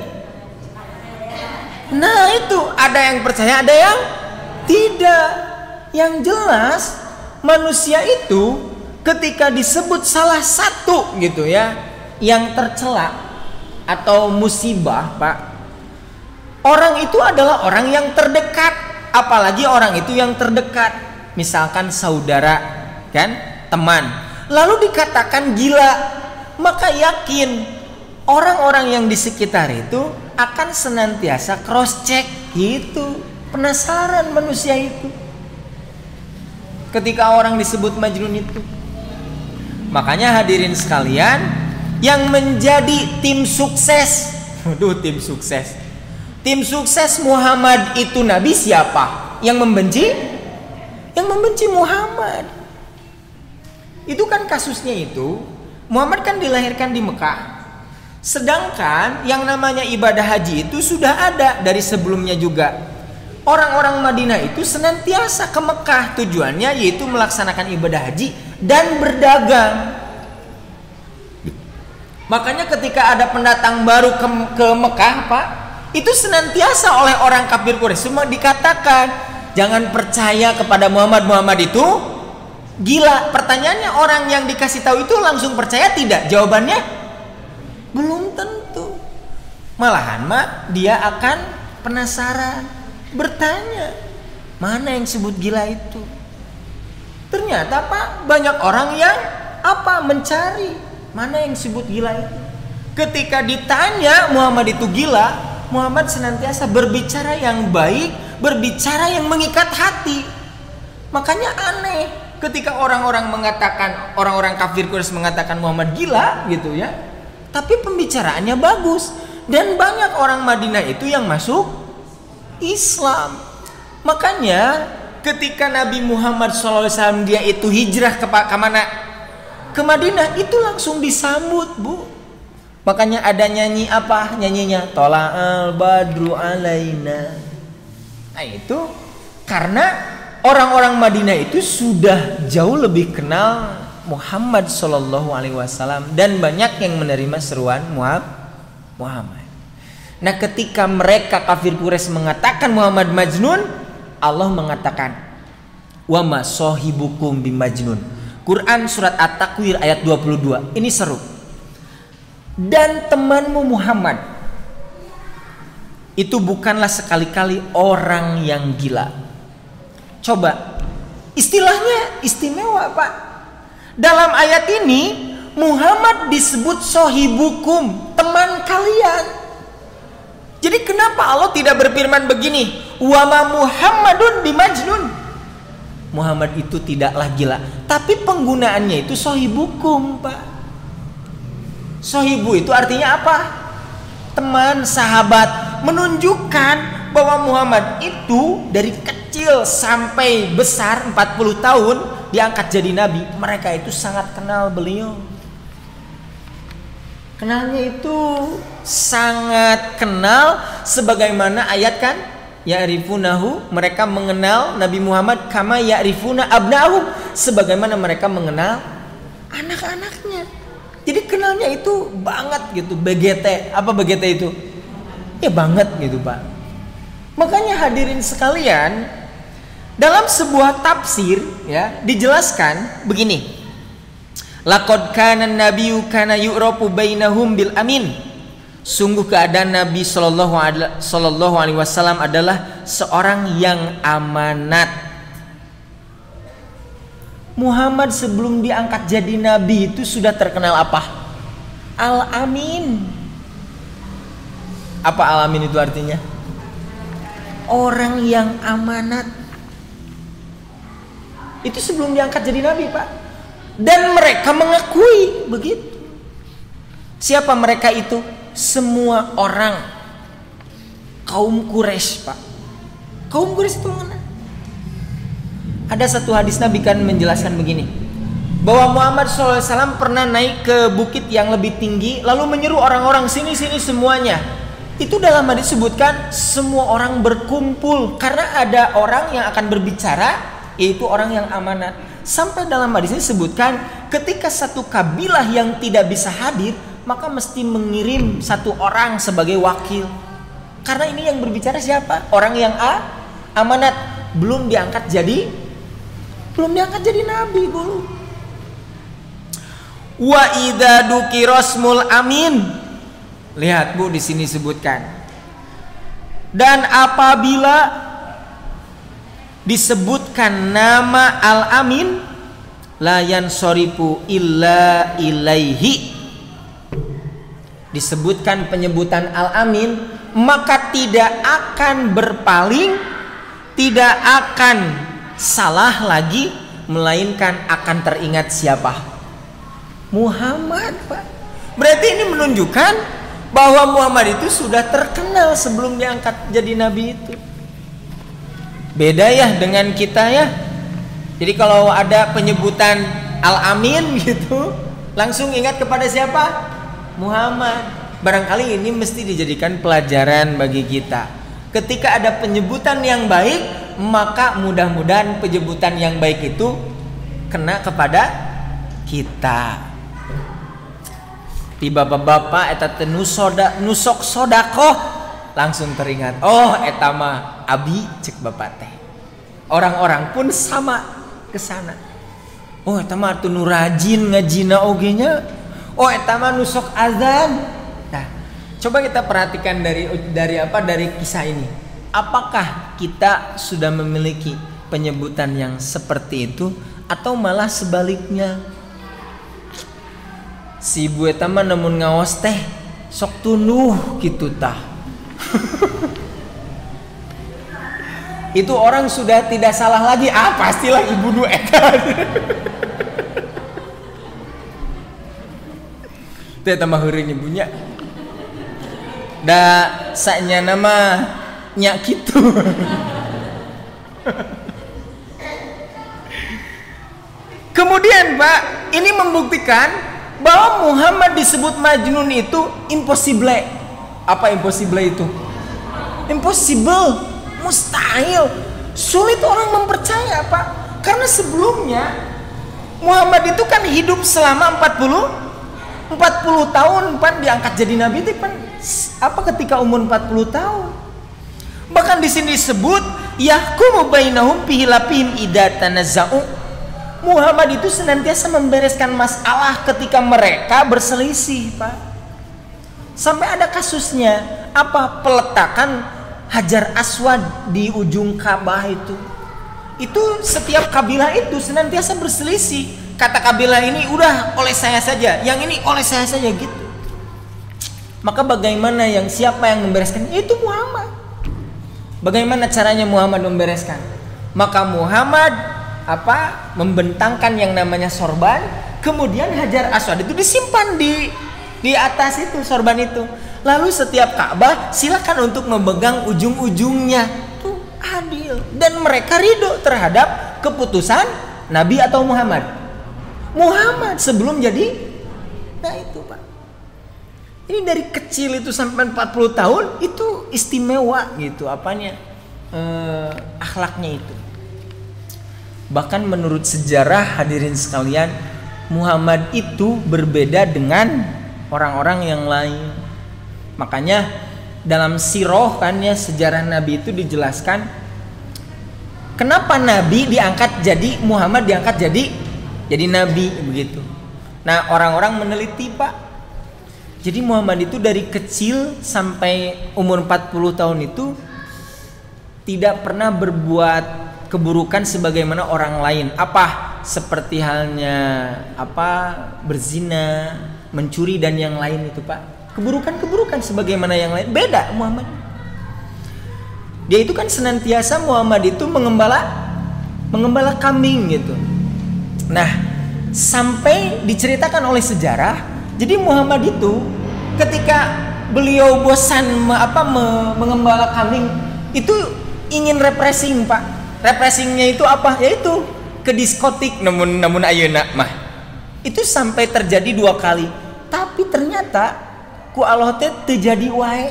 Nah, itu ada yang percaya, ada yang tidak. Yang jelas manusia itu ketika disebut salah satu gitu ya, yang tercela atau musibah, Pak, orang itu adalah orang yang terdekat. Apalagi orang itu yang terdekat, misalkan saudara, kan, teman, lalu dikatakan gila, maka yakin orang-orang yang di sekitar itu akan senantiasa cross check gitu. Penasaran manusia itu ketika orang disebut Majnun itu. Makanya hadirin sekalian, yang menjadi tim sukses, tim sukses. Tim sukses Muhammad itu Nabi siapa? Yang membenci? Yang membenci Muhammad. Itu kan kasusnya itu, Muhammad kan dilahirkan di Mekah. Sedangkan yang namanya ibadah haji itu sudah ada dari sebelumnya juga. Orang-orang Madinah itu senantiasa ke Mekah, tujuannya yaitu melaksanakan ibadah haji dan berdagang. Makanya ketika ada pendatang baru ke Mekah, Pak, itu senantiasa oleh orang kafir Quraisy semua dikatakan, jangan percaya kepada Muhammad. Muhammad itu gila. Pertanyaannya, orang yang dikasih tahu itu langsung percaya tidak? Jawabannya belum tentu. Malahan dia akan penasaran, bertanya, mana yang disebut gila itu? Ternyata Pak, banyak orang yang mencari mana yang disebut gila itu. Ketika ditanya Muhammad itu gila, Muhammad senantiasa berbicara yang baik, berbicara yang mengikat hati. Makanya aneh ketika orang-orang mengatakan, orang-orang kafir Quraisy mengatakan Muhammad gila gitu ya, tapi pembicaraannya bagus. Dan banyak orang Madinah itu yang masuk Islam. Makanya ketika Nabi Muhammad SAW dia itu hijrah ke mana? Ke Madinah, itu langsung disambut, Bu. Makanya ada nyanyi apa? Nyanyinya Tola'al badru alaina. Nah itu karena orang-orang Madinah itu sudah jauh lebih kenal Muhammad SAW dan banyak yang menerima seruan Muhammad. Nah ketika mereka kafir Quraisy mengatakan Muhammad Majnun, Allah mengatakan wa ma sahibukum bimajnun. Quran surat At-Takwir ayat 22. Ini seru. Dan temanmu Muhammad itu bukanlah sekali-kali orang yang gila. Coba, istilahnya istimewa, Pak. Dalam ayat ini Muhammad disebut sohibukum, teman kalian. Jadi kenapa Allah tidak berfirman begini, wa ma Muhammadun bimajnun? Muhammad itu tidaklah gila, tapi penggunaannya itu sohibukum, Pak. Sohibu itu artinya apa? Teman, sahabat, menunjukkan bahwa Muhammad itu dari kecil sampai besar 40 tahun diangkat jadi nabi. Mereka itu sangat kenal beliau. Kenalnya itu sangat kenal, sebagaimana ayat kan, ya'rifunahu, mereka mengenal Nabi Muhammad kama ya'rifuna abna'ahum, sebagaimana mereka mengenal anak-anaknya. Jadi kenalnya itu banget gitu, BGT. Apa BGT itu? Ya banget gitu, Pak. Makanya hadirin sekalian, dalam sebuah tafsir ya dijelaskan begini. Laqad kana an-nabiyyu kana yu'rafu bainahum bil amin. Sungguh keadaan Nabi Sallallahu Alaihi Wasallam adalah seorang yang amanat. Muhammad sebelum diangkat jadi Nabi itu sudah terkenal apa? Al-Amin. Apa Al-Amin itu artinya? Orang yang amanat. Itu sebelum diangkat jadi Nabi, Pak. Dan mereka mengakui begitu. Siapa mereka itu? Semua orang kaum Quraisy, Pak. Kaum Quraisy itu mengenal. Ada satu hadis Nabi kan menjelaskan begini, bahwa Muhammad SAW pernah naik ke bukit yang lebih tinggi, lalu menyeru orang-orang sini semuanya. Itu dalam hadis disebutkan semua orang berkumpul karena ada orang yang akan berbicara, yaitu orang yang amanat. Sampai dalam hadis ini disebutkan ketika satu kabilah yang tidak bisa hadir, maka mesti mengirim satu orang sebagai wakil. Karena ini yang berbicara siapa? Orang yang amanat, belum diangkat jadi nabi dulu. Wa idza dzukirasmul amin. Lihat, Bu, di sini sebutkan. Dan apabila disebutkan nama Al-Amin, la yansorifu illa ilaihi. Disebutkan penyebutan Al-Amin, maka tidak akan berpaling tidak akan salah lagi, melainkan akan teringat siapa? Muhammad, Pak. Berarti ini menunjukkan bahwa Muhammad itu sudah terkenal sebelum diangkat jadi nabi itu. Beda ya dengan kita ya. Jadi kalau ada penyebutan Al-Amin gitu, langsung ingat kepada siapa? Muhammad. Barangkali ini mesti dijadikan pelajaran bagi kita. Ketika ada penyebutan yang baik, maka mudah-mudahan penyebutan yang baik itu kena kepada kita. Ti bapak-bapak eta teh nusok sodakoh, langsung teringat, oh eta mah abi cek bapak teh. Orang-orang pun sama kesana. Oh eta mah atuh nu rajin ngajina oge nya. Oh eta mah nusok azan. Nah, coba kita perhatikan dari kisah ini. Apakah kita sudah memiliki penyebutan yang seperti itu atau malah sebaliknya? Si ibu eta mah namun ngaos teh sok tunuh gitu tah. Itu orang sudah tidak salah lagi. Pastilah ibu nu eta. Teh eta mah heureung ibunya. Da sanya nama nya kitu. Kemudian Pak, ini membuktikan bahwa Muhammad disebut Majnun itu impossible. Apa impossible itu? Impossible, mustahil, sulit orang mempercaya Pak. Karena sebelumnya Muhammad itu kan hidup selama 40 tahun Pak, diangkat jadi nabi itu kan ketika umur 40 tahun. Bahkan di sini disebut yahkumu bainahum fi hilafihim idza tanazza'u. Muhammad itu senantiasa membereskan masalah ketika mereka berselisih, Pak. Sampai ada kasusnya, peletakan Hajar Aswad di ujung Ka'bah itu. Itu setiap kabilah itu senantiasa berselisih. Kata kabilah ini udah oleh saya saja, yang ini oleh saya saja gitu. Maka bagaimana siapa yang membereskan? Itu Muhammad. Bagaimana caranya Muhammad membereskan? Maka Muhammad membentangkan yang namanya sorban, kemudian Hajar Aswad itu disimpan di atas itu sorban itu. Lalu setiap Ka'bah silakan untuk memegang ujung-ujungnya. Tuh adil, dan mereka ridho terhadap keputusan Nabi atau Muhammad. Muhammad sebelum jadi, nah itu Pak. Ini dari kecil itu sampai 40 tahun itu istimewa gitu akhlaknya itu. Bahkan menurut sejarah hadirin sekalian, Muhammad itu berbeda dengan orang-orang yang lain. Makanya dalam sirah sejarah Nabi itu dijelaskan kenapa Nabi diangkat jadi Muhammad diangkat jadi Nabi begitu. Nah, orang-orang meneliti Pak. Jadi Muhammad itu dari kecil sampai umur 40 tahun itu tidak pernah berbuat keburukan sebagaimana orang lain. Seperti halnya berzina, mencuri dan yang lain itu Pak. Keburukan sebagaimana yang lain. Beda Muhammad. Dia itu kan senantiasa Muhammad itu mengembala kambing gitu. Nah, sampai diceritakan oleh sejarah, jadi Muhammad itu ketika beliau bosan mengembala kambing itu ingin refreshing Pak. Refreshingnya itu yaitu ke diskotik, namun ayeuna mah itu sampai terjadi 2 kali. Tapi ternyata ku Allah teh terjadi wae.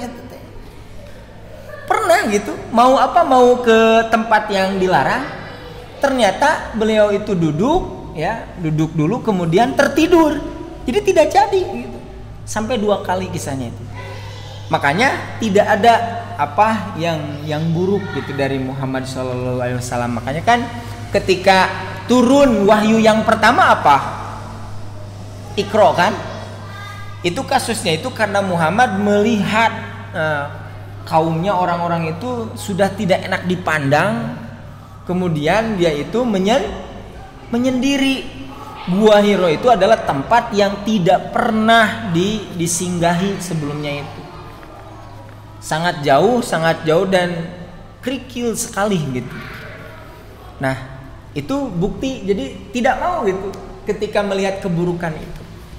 Pernah gitu mau ke tempat yang dilarang, ternyata beliau itu duduk dulu kemudian tertidur, jadi tidak jadi gitu. Sampai 2 kali kisahnya itu. Makanya tidak ada yang buruk gitu dari Muhammad SAW. Makanya kan ketika turun wahyu yang pertama Iqra kan, itu kasusnya itu karena Muhammad melihat kaumnya orang-orang itu sudah tidak enak dipandang, kemudian dia itu menyendiri. Gua Hiro itu adalah tempat yang tidak pernah disinggahi sebelumnya itu. Sangat jauh dan kerikil sekali gitu. Nah, itu bukti jadi tidak mau gitu ketika melihat keburukan itu.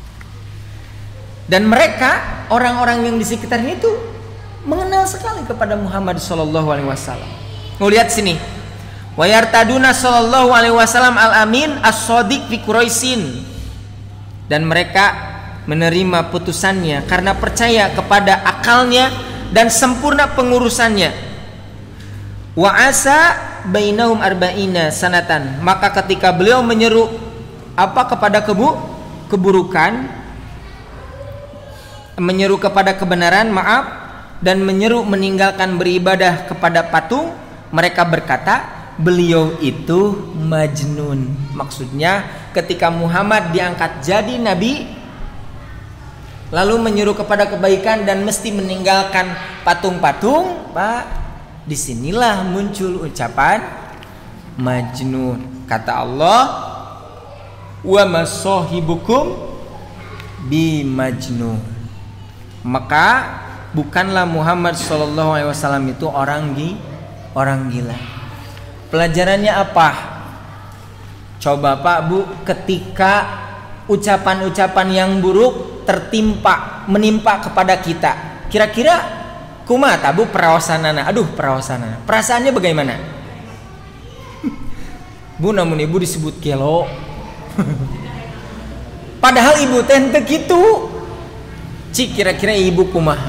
Dan mereka orang-orang yang di sekitarnya itu mengenal sekali kepada Muhammad sallallahu alaihi wasallam. Mau lihat sini. Wa yartaduna sallallahu alaihi wasallam al-amin as-shadiq fi Quraisyin. Dan mereka menerima putusannya karena percaya kepada akalnya dan sempurna pengurusannya. Wa asa bainahum arba'ina sanatan. Maka ketika beliau menyeru kepada keburukan, menyeru kepada kebenaran, dan menyeru meninggalkan beribadah kepada patung, mereka berkata beliau itu majnun. Maksudnya ketika Muhammad diangkat jadi nabi lalu menyuruh kepada kebaikan dan mesti meninggalkan patung-patung, disinilah muncul ucapan majnun. Kata Allah, wa masahibukum bi majnun. Maka bukanlah Muhammad sallallahu alaihi wasallam itu orang gila. Pelajarannya apa? Coba Pak Bu, ketika ucapan-ucapan yang buruk menimpa kepada kita, kira-kira kumaha Bu perawasanana? Perawasanana. Perasaannya bagaimana? Bu, namun ibu disebut gelo. Padahal ibu teh teu kitu. Cik, kira-kira ibu kumaha?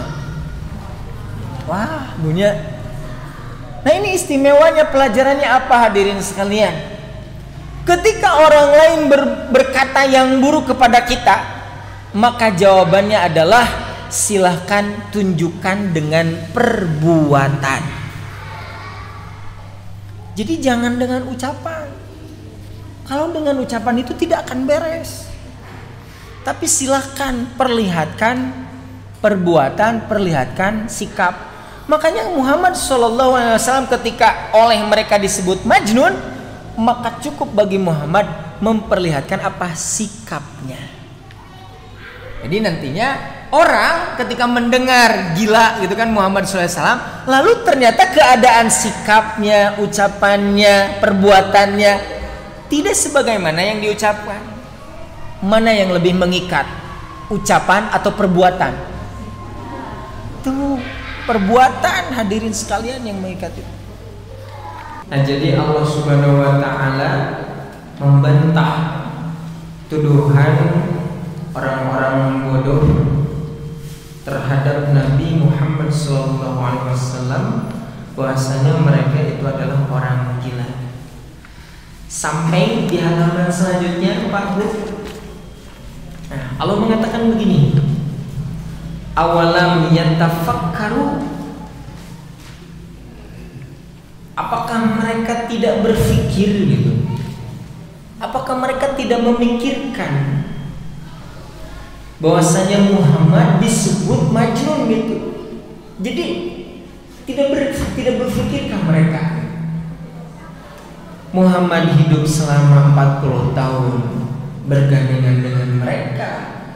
Wah, bunya. Nah, ini istimewanya, pelajarannya apa hadirin sekalian? Ketika orang lain berkata yang buruk kepada kita, maka jawabannya adalah silahkan tunjukkan dengan perbuatan. Jadi jangan dengan ucapan. Kalau dengan ucapan itu tidak akan beres. Tapi silahkan perlihatkan perbuatan, perlihatkan sikap. Makanya Muhammad SAW ketika oleh mereka disebut majnun, maka cukup bagi Muhammad memperlihatkan apa sikapnya. Jadi nantinya orang ketika mendengar gila gitu kan Muhammad SAW, lalu ternyata keadaan sikapnya, ucapannya, perbuatannya tidak sebagaimana yang diucapkan. Mana yang lebih mengikat, ucapan atau perbuatan? Tuh, perbuatan hadirin sekalian yang mengikat itu. Nah, jadi Allah Subhanahu wa taala membantah tuduhan orang-orang bodoh terhadap Nabi Muhammad SAW, bahwasanya mereka itu adalah orang gila. Sampai di halaman selanjutnya Pak Bu, nah, Allah mengatakan begini, awalam yatafakkaru, apakah mereka tidak berpikir gitu? Apakah mereka tidak memikirkan bahwasanya Muhammad disebut majnun gitu? Jadi tidak berpikirkah mereka? Muhammad hidup selama 40 tahun bergandengan dengan mereka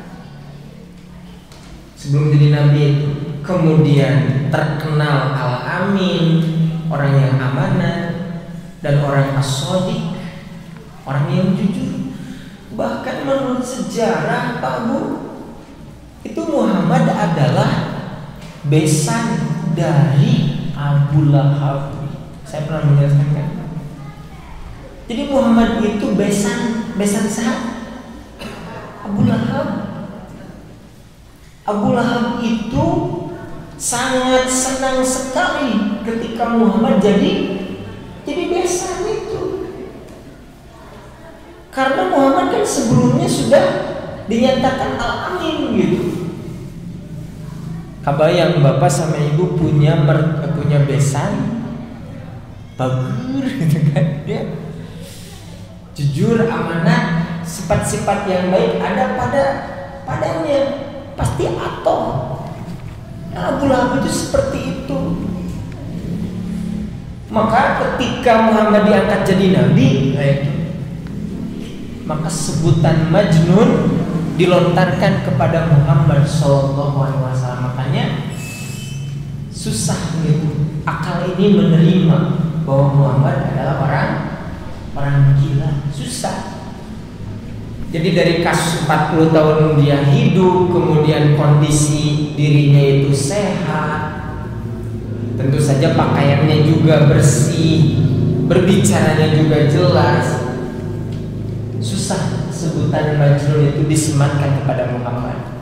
sebelum jadi nabi itu, kemudian terkenal al-amin, orang yang amanah, dan orang as-shadiq, orang yang jujur. Bahkan menurut sejarah Pak Bu, itu Muhammad adalah besan dari Abu Lahab. Saya pernah menjelaskan kan? Jadi Muhammad itu besan siapa? Abu Lahab. Abu Lahab itu sangat senang sekali ketika Muhammad jadi besan itu. Karena Muhammad kan sebelumnya sudah dinyatakan al-amin gitu. Kabayang bapak sama ibu punya besan bagus gitu kan, dia jujur, amanah, sifat-sifat yang baik ada padanya, pasti atoh. Nah, Abu Lahab itu seperti itu. Maka ketika Muhammad diangkat jadi nabi, maka sebutan majnun dilontarkan kepada Muhammad SAW. Makanya susah gitu akal ini menerima bahwa Muhammad adalah orang gila, susah. Jadi dari kasus 40 tahun dia hidup, kemudian kondisi dirinya itu sehat, tentu saja pakaiannya juga bersih, berbicaranya juga jelas, susah sebutan Majnun itu disematkan kepada Muhammad.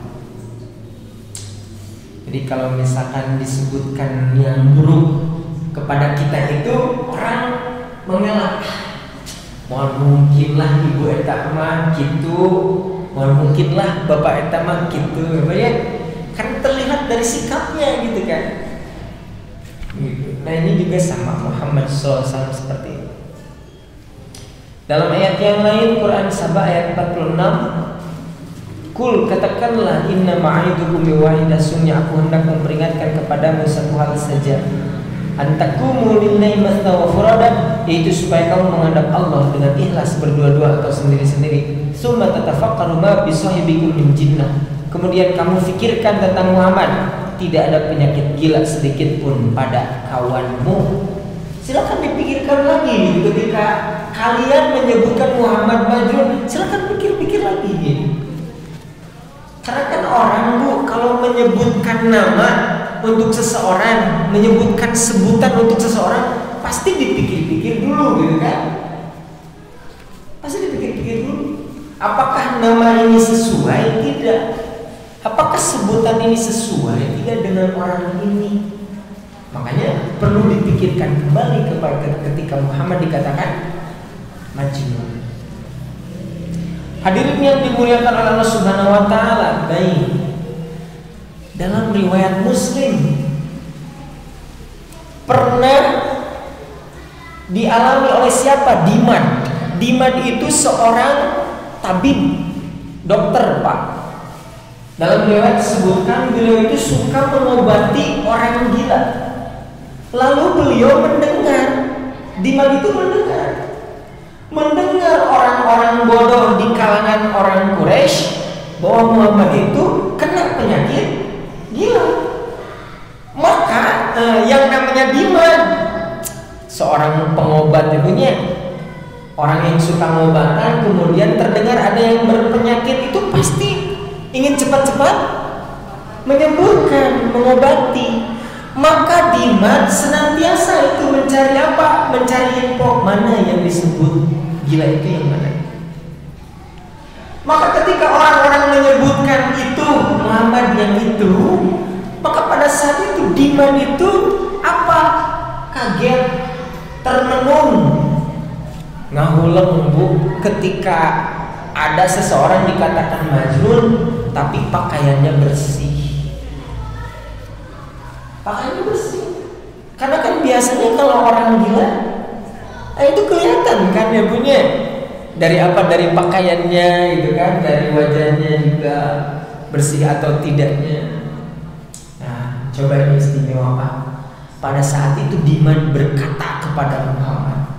Jadi kalau misalkan disebutkan yang buruk kepada kita itu orang mengelak, mohon mungkinlah ibu eta mah gitu, mohon mungkinlah bapak eta mah gitu, ya kan terlihat dari sikapnya gitu kan. Nah ini juga sama Muhammad SAW seperti itu. Dalam ayat yang lain Quran Saba ayat 46, Kul katakanlah inna ma'idukum biwahidah, sungguhnya aku hendak memperingatkan kepadamu satu hal saja, antakumu lillahi mathna wa furada, yaitu supaya kamu menghadap Allah dengan ikhlas berdua-dua atau sendiri-sendiri. Summa tatafakkaru ma bisahibikum min jinnah, kemudian kamu fikirkan tentang Muhammad, tidak ada penyakit gila sedikit pun pada kawanmu. Silakan dipikirkan lagi ketika kalian menyebutkan Muhammad Majnun, silakan pikir-pikir lagi gitu. Karena kan orang Bu kalau menyebutkan nama untuk seseorang, menyebutkan sebutan untuk seseorang, pasti dipikir-pikir dulu gitu kan. Pasti dipikir-pikir dulu. Apakah nama ini sesuai? Tidak. Apakah sebutan ini sesuai tidak dengan orang ini? Makanya perlu dipikirkan kembali ketika Muhammad dikatakan Majnun. Hadirin yang dimuliakan oleh Allah Subhanahu wa taala, baik. Dalam riwayat Muslim pernah dialami oleh siapa? Dimad. Dimad itu seorang tabib, dokter, Pak. Dalam riwayat disebutkan beliau itu suka mengobati orang gila. Lalu beliau mendengar, Dimad itu mendengar orang-orang bodoh di kalangan orang Quraisy bahwa Muhammad itu kena penyakit gila. Maka yang namanya Dimad, seorang pengobat itunya, orang yang suka mengobatan, kemudian terdengar ada yang berpenyakit, itu pasti ingin cepat-cepat menyembuhkan, mengobati. Maka Dimad senantiasa itu mencari apa? Mencari info mana yang disebut gila itu yang mana. Maka ketika orang-orang menyebutkan itu Muhammad yang itu, maka pada saat itu Dimad itu apa? Kaget, termenung, ngahuleng Bu ketika ada seseorang dikatakan Majnun tapi pakaiannya bersih. Pakaiannya bersih. Karena kan biasanya kalau orang gila itu kelihatan kan ya punya dari apa, dari pakaiannya gitu kan, dari wajahnya juga bersih atau tidaknya. Nah, coba ini istimewa Pak. Pada saat itu Dimad berkata kepada Muhammad,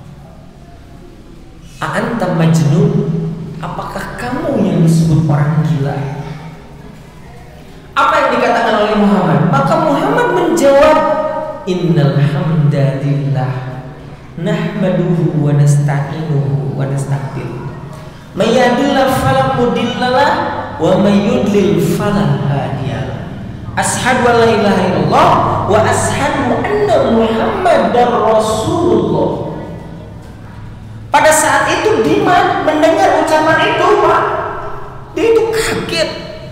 "A'anta Majnun? Apakah kamu yang disebut orang gila?" Apa yang dikatakan oleh Muhammad? Maka Muhammad menjawab, "Innal hamdalillah nahmaduhu wa nasta'inuhu wa nastaghfiruh. May yahdihillahu fala mudhillalah wa may yudlil fala hadiyalah. Asyhadu an la ilaha illallah wa asyhadu anna Muhammadar Rasulullah." Pada saat itu Dimad mendengar ucapan itu, Pak. Dia itu kaget.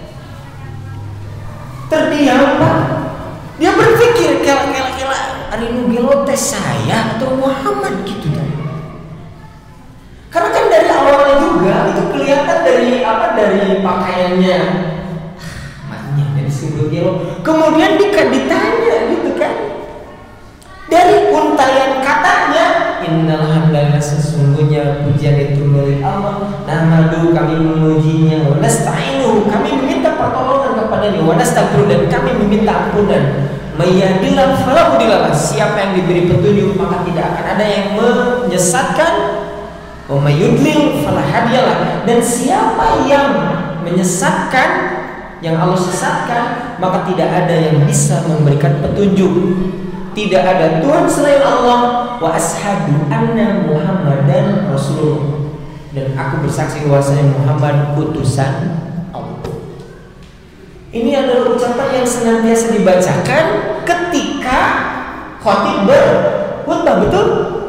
Terdiam, Pak. Dia berpikir kela-kela ari nu gelo teh saya atau Muhammad gitu kan. Karena kan dari awalnya juga itu kelihatan dari apa, dari pakaiannya. Matnya dari disebut gelo. Kemudian ditanya gitu kan. Dari untayan katanya, innal hamdalillah, sesungguhnya pujian itu milik Allah, nahmadu, kami memujinya, wa nasta'inu, kami meminta pertolongan kepadanya, wa nastaghfiru, dan kami meminta ampunan. May yahdihillahu fala mudhillalah, siapa yang diberi petunjuk maka tidak akan ada yang menyesatkan, wa may yudlil fala hadiyalah, dan siapa yang menyesatkan yang Allah sesatkan, maka tidak ada yang bisa memberikan petunjuk. Tidak ada Tuhan selain Allah. Wa ashhadu anna Muhammadan Rasulullah. Dan aku bersaksi bahwasanya Muhammad utusan Allah. Ini adalah ucapan yang senantiasa dibacakan ketika khatib berkhutbah, betul?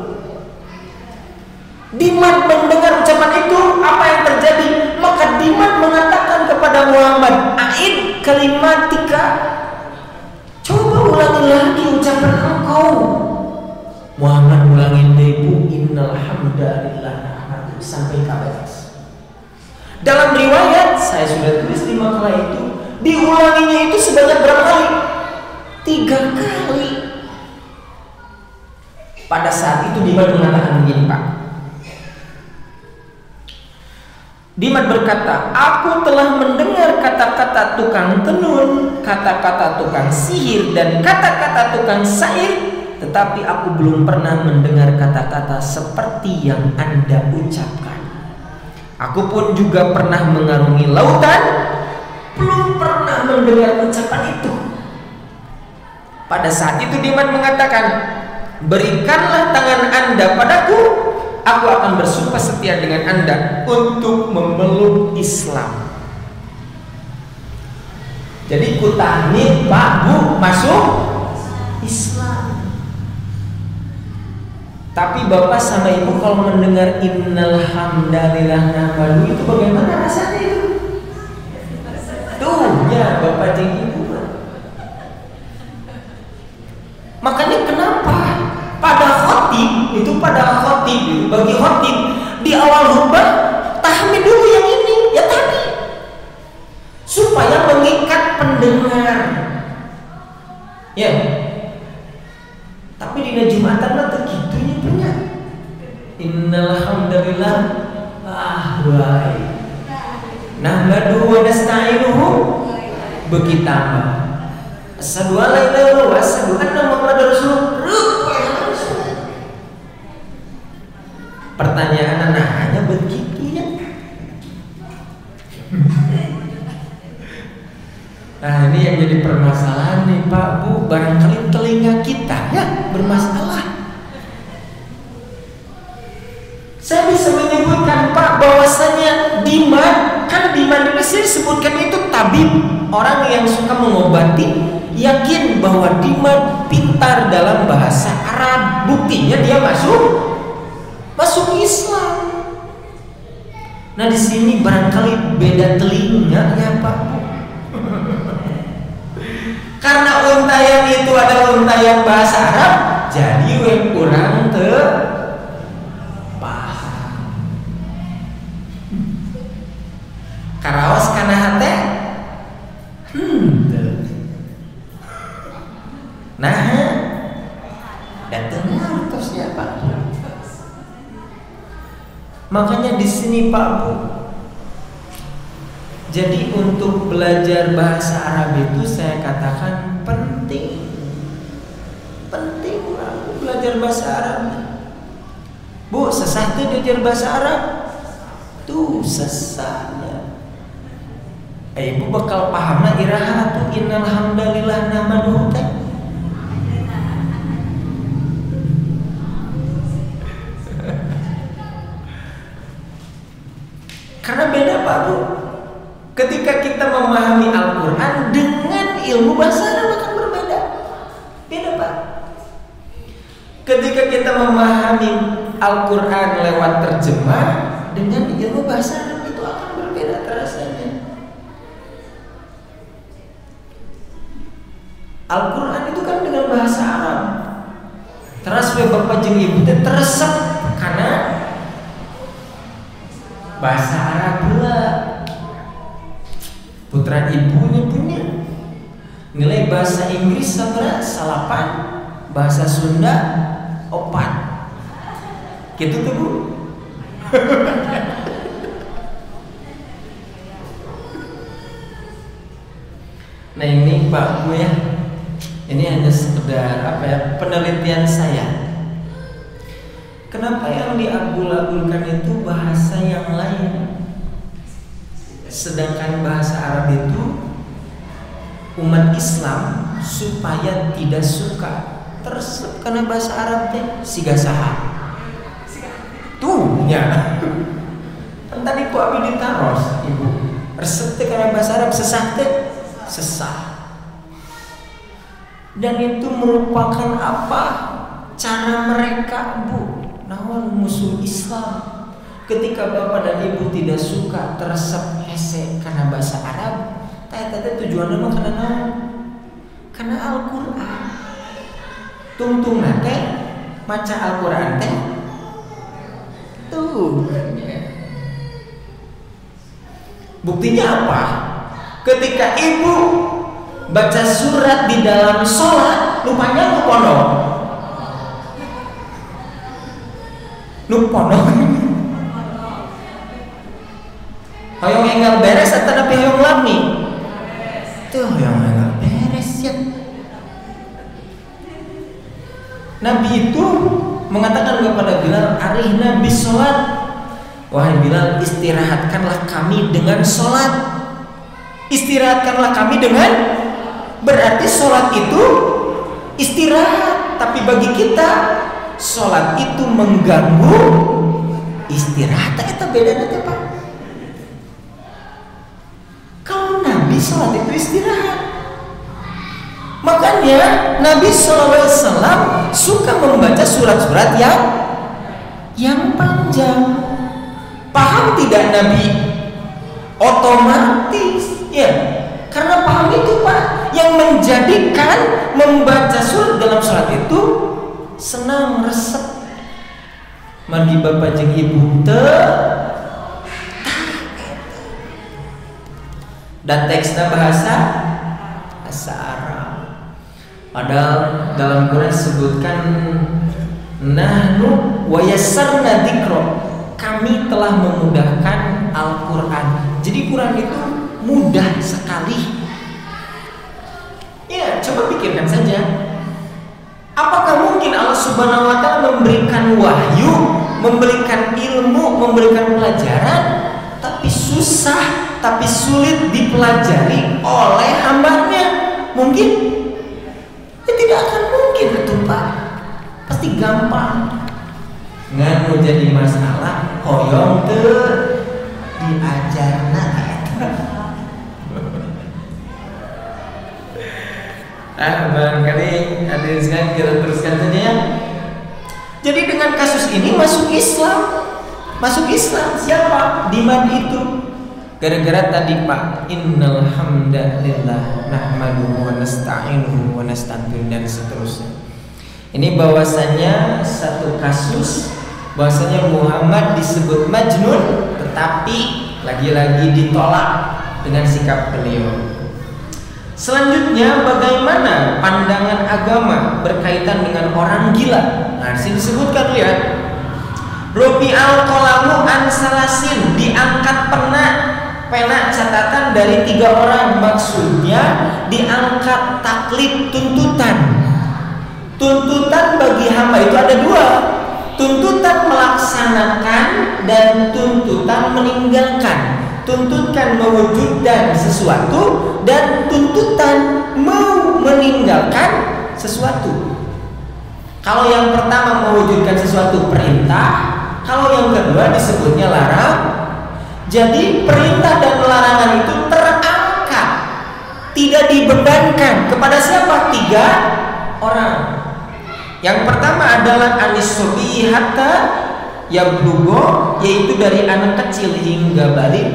Diman mendengar ucapan itu, apa yang terjadi? Maka Diman mengatakan kepada Muhammad, "A'id kalimatika." Coba ulangi lagi ucapan engkau. Muhammad ulangin debu, innal hamdalillah sampai habis. Dalam riwayat saya sudah tulis di makalah itu, diulanginya itu sebanyak berapa kali? 3 kali. Pada saat itu Diman mengatakan begini, Pak. Diman berkata, "Aku telah mendengar kata-kata tukang tenun, kata-kata tukang sihir, dan kata-kata tukang syair, tetapi aku belum pernah mendengar kata-kata seperti yang Anda ucapkan. Aku pun juga pernah mengarungi lautan, belum pernah mendengar ucapan itu." Pada saat itu Diman mengatakan, "Berikanlah tangan Anda padaku, aku akan bersumpah setia dengan Anda untuk memeluk Islam." Jadi kutahni Pak Bu masuk Islam. Tapi Bapak sama Ibu kalau mendengar innal hamdalillah nahmaduhu itu bagaimana rasanya itu? Tuh ya Bapak dan Ibu. Makanya kenapa pada khotib itu bagi khotib di awal khutbah tahmid dulu yang ini ya tadi, supaya mengikat pendengar ya. Tapi di Jumatan mah tegitunya punya innal hamdalillah nahmaduhu wa nasta'inuhu begitu. Asyhadu an la ilaha illallah wa asyhadu anna Muhammadar Rasulullah. Pertanyaan hanya begitu ya. Nah ini yang jadi permasalahan nih Pak Bu, barangkali telinga kita ya bermasalah. Saya bisa menyebutkan Pak bahwasanya Diman, kan Diman ini saya sebutkan itu tabib, orang yang suka mengobati. Yakin bahwa Diman pintar dalam bahasa Arab, buktinya dia masuk Islam. Nah di sini barangkali beda telinga ya Pak. Karena untayan itu adalah untayan bahasa Arab, jadi kurang paham. Karaos kana hate nah datang terusnya Pak. Makanya di sini Pak Bu, jadi untuk belajar bahasa Arab itu saya katakan penting Pak Bu, belajar bahasa Arab. Bu, sesah tuh belajar bahasa Arab tuh sesahnya. Ibu bakal pahamna iraha tuh innal hamdalillah nahmaduhu teh. Karena beda Pak Bu. Ketika kita memahami Al-Quran dengan ilmu bahasa Arab akan berbeda. Beda Pak. Ketika kita memahami Al-Quran lewat terjemah dengan ilmu bahasa Arab itu akan berbeda rasanya. Al-Quran itu kan dengan bahasa Arab. Terus Bapak jeung Ibu teresep karena bahasa Arab pula. Putra ibunya punya nilai bahasa Inggris sabra 8, bahasa Sunda 4. Gitu tuh Bu. Nah ini Pak Bu ya, ini hanya sekedar penelitian saya. Kenapa yang diabul-abulkan itu bahasa yang lain, sedangkan bahasa Arab itu umat Islam supaya tidak suka tersep karena bahasa Arab teh siga saha tuh nya tadi ku abi ditaros ibu resep teh karena bahasa Arab sesah teh sesah, dan itu merupakan apa cara mereka bu naon musuh Islam. Ketika bapak dan ibu tidak suka teresep hese karena bahasa Arab, tadi tujuannya mah karena naon? Karena Al-Quran. Tungtung nate maca Al-Quran teh tuh. Buktinya apa? Ketika ibu baca surat di dalam sholat, lupanya nu pondok. Hoyong enggal beres atau tapi hoyong lami? Tuh hoyong enggal beres ya. Nabi itu mengatakan kepada Bilal, arihna bis sholat. Wahai Bilal, istirahatkanlah kami dengan sholat. Istirahatkanlah kami dengan, berarti sholat itu istirahat. Tapi bagi kita sholat itu mengganggu istirahat. Itu beda nanti Pak. Kalau Nabi sholat itu istirahat. Makanya Nabi SAW suka membaca surat-surat yang panjang. Paham tidak Nabi? Otomatis ya. Karena paham itu Pak, yang menjadikan membaca surat dalam surat itu senang resep. Mandi bapak jeung ibu dan teksnya bahasa Arab. Padahal dalam Quran disebutkan nahnu wa yassarna dzikra. Kami telah memudahkan Al-Quran. Jadi Quran itu mudah sekali. Ya, coba pikirkan saja. Apakah mungkin Allah Subhanahu wa Ta'ala memberikan wahyu, memberikan ilmu, memberikan pelajaran, tapi susah, tapi sulit dipelajari oleh hambanya? Mungkin? Ya, tidak akan mungkin itu Pak. Pasti gampang. Ngan mau jadi masalah hoyong teu diajarna barangkali ada yang sekalian kita teruskan saja ya. Jadi dengan kasus ini masuk Islam siapa? Diman itu gara-gara tadi Pak, innal hamdalillah nahmaduhu wa nasta'inuhu wa nastaghfiruh dan seterusnya. Ini bahwasanya satu kasus bahwasanya Muhammad disebut majnun, tetapi lagi-lagi ditolak dengan sikap beliau. Selanjutnya bagaimana pandangan agama berkaitan dengan orang gila? Nah, disini disebutkan lihat. Rufi al-qalamu an salasin, diangkat pena catatan dari 3 orang, maksudnya diangkat taklid tuntutan. Tuntutan bagi hamba itu ada 2. Tuntutan melaksanakan dan tuntutan meninggalkan. Tuntutan mewujudkan sesuatu dan tuntutan mau meninggalkan sesuatu. Kalau yang pertama mewujudkan sesuatu perintah, kalau yang kedua disebutnya larang. Jadi perintah dan larangan itu terangkat, tidak dibebankan kepada siapa? 3 orang. Yang pertama adalah anis-sobi hatta yablugho, yaitu dari anak kecil hingga balik.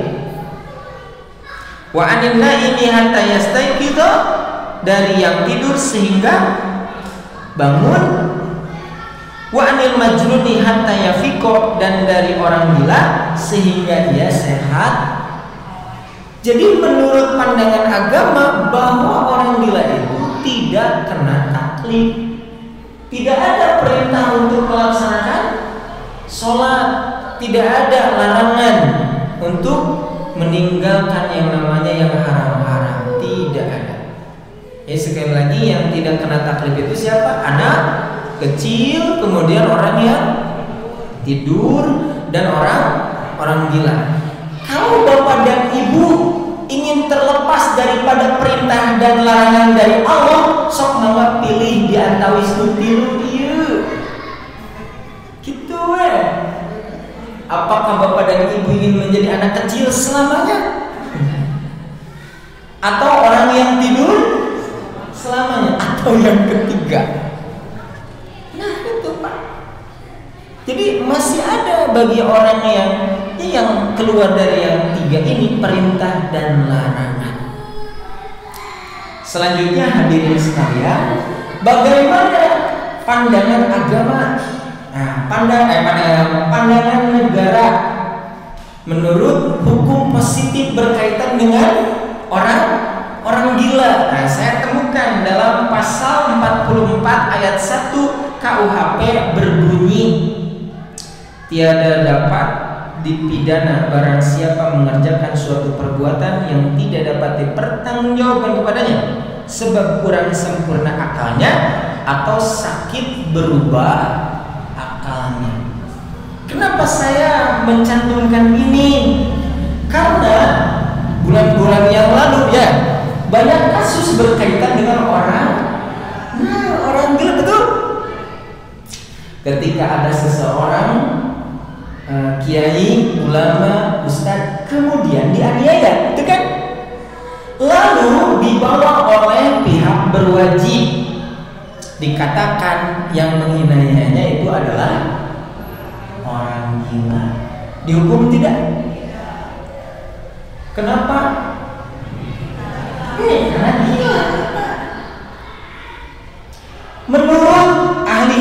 Wa anin naimi hatta yastayqidho, dari yang tidur sehingga bangun. Wa anil majnuni hatta yafiqo, dan dari orang gila sehingga ia sehat. Jadi menurut pandangan agama bahwa orang gila itu tidak kena taklid. Tidak ada perintah untuk melaksanakan sholat, tidak ada larangan untuk meninggalkan yang namanya yang haram-haram, tidak ada. Ya, sekali lagi yang tidak kena taklid itu siapa? Anak kecil, kemudian orang yang tidur, dan orang gila. Kalau bapak dan ibu ingin terlepas daripada perintah dan larangan dari Allah, sok mama pilih di antawis tilu ieu. Gitu Apakah bapak dan ibu ingin menjadi anak kecil selamanya? Atau orang yang tidur selamanya? Atau yang ketiga? Nah itu Pak. Jadi masih ada bagi orang yang keluar dari yang tiga ini, perintah dan larangan. Selanjutnya hadirin sekalian, bagaimana pandangan agama? Nah, pandangan negara menurut hukum positif berkaitan dengan orang gila. Nah, saya temukan dalam pasal 44 ayat 1 KUHP berbunyi, tiada dapat dipidana barang siapa mengerjakan suatu perbuatan yang tidak dapat dipertanggungjawabkan kepadanya sebab kurang sempurna akalnya atau sakit berubah akalnya. Kenapa saya mencantumkan ini? Karena bulan-bulan yang lalu banyak kasus berkaitan dengan orang gila, betul. Ketika ada seseorang kiai, ulama, ustadz kemudian dianiaya, itu kan? Lalu dibawa oleh pihak berwajib, dikatakan yang menghinanya itu adalah orang gila. Dihukum tidak? Kenapa? Karena gila. Menurut ahli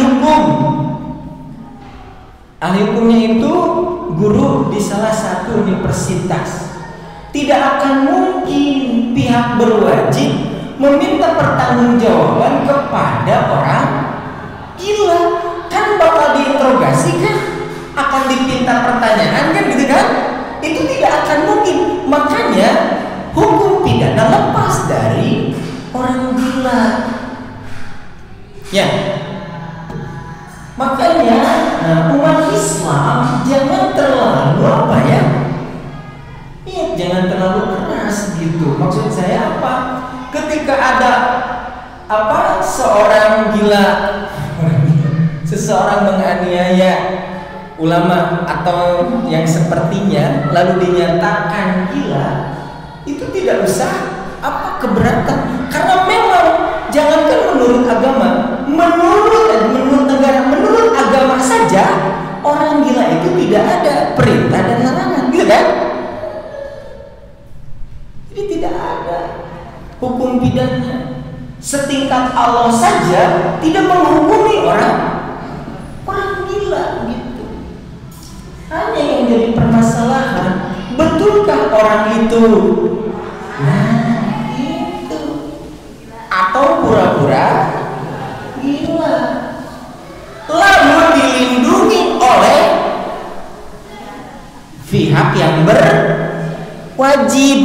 hukumnya itu guru di salah satu universitas, tidak akan mungkin pihak berwajib meminta pertanggungjawaban kepada orang gila. Kan bakal diinterogasi kan, akan dipinta pertanyaan kan, gitu kan? Itu tidak akan mungkin. Makanya hukum pidana lepas dari orang gila. Ya. Makanya umat Islam jangan terlalu jangan terlalu keras gitu. Maksud saya apa? Ketika ada seorang gila, seseorang menganiaya ulama atau yang sepertinya lalu dinyatakan gila, itu tidak usah keberatan. Karena memang jangankan menurut agama, menurut negara, menurut agama saja orang gila itu tidak ada perintah dan larangan, gitu kan? Jadi tidak ada hukum pidana. Setingkat Allah saja tidak menghukumi orang gila gitu. Hanya yang jadi permasalahan, betulkah orang itu itu atau pura-pura gila, lalu dilindungi oleh pihak yang berwajib,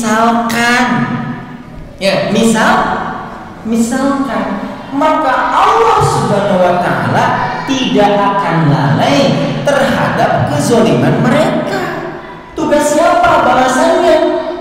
misalkan, maka Allah Subhanahu wa Ta'ala tidak akan lalai terhadap kezaliman mereka. Tugas siapa balasannya?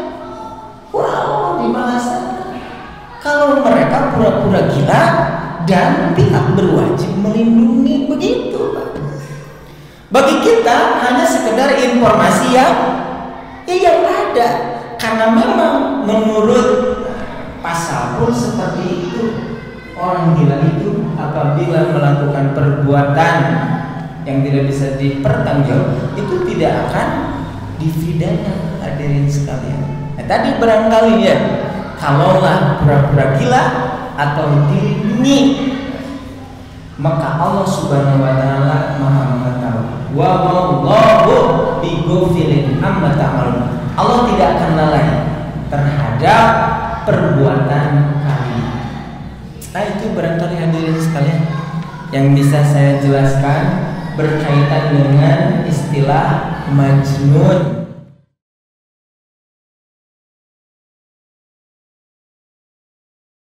Balasannya kalau mereka pura-pura gila dan pihak berwajib melindungi, begitu Pak. Bagi kita hanya sekedar informasi yang ada, karena memang menurut pasal pun seperti itu. Orang gila itu apabila melakukan perbuatan yang tidak bisa dipertanggungjawabkan, itu tidak akan dipidana, hadirin sekalian. Tadi barangkali kalaulah pura-pura gila atau dilindungi, maka Allah Subhanahu wa Ta'ala Maha mengetahui. Wa wallahu bighafilin amma ta'malun. Allah tidak akan lalai terhadap perbuatan kalian. Nah, itu barangkali hadirin sekalian yang bisa saya jelaskan berkaitan dengan istilah majnun.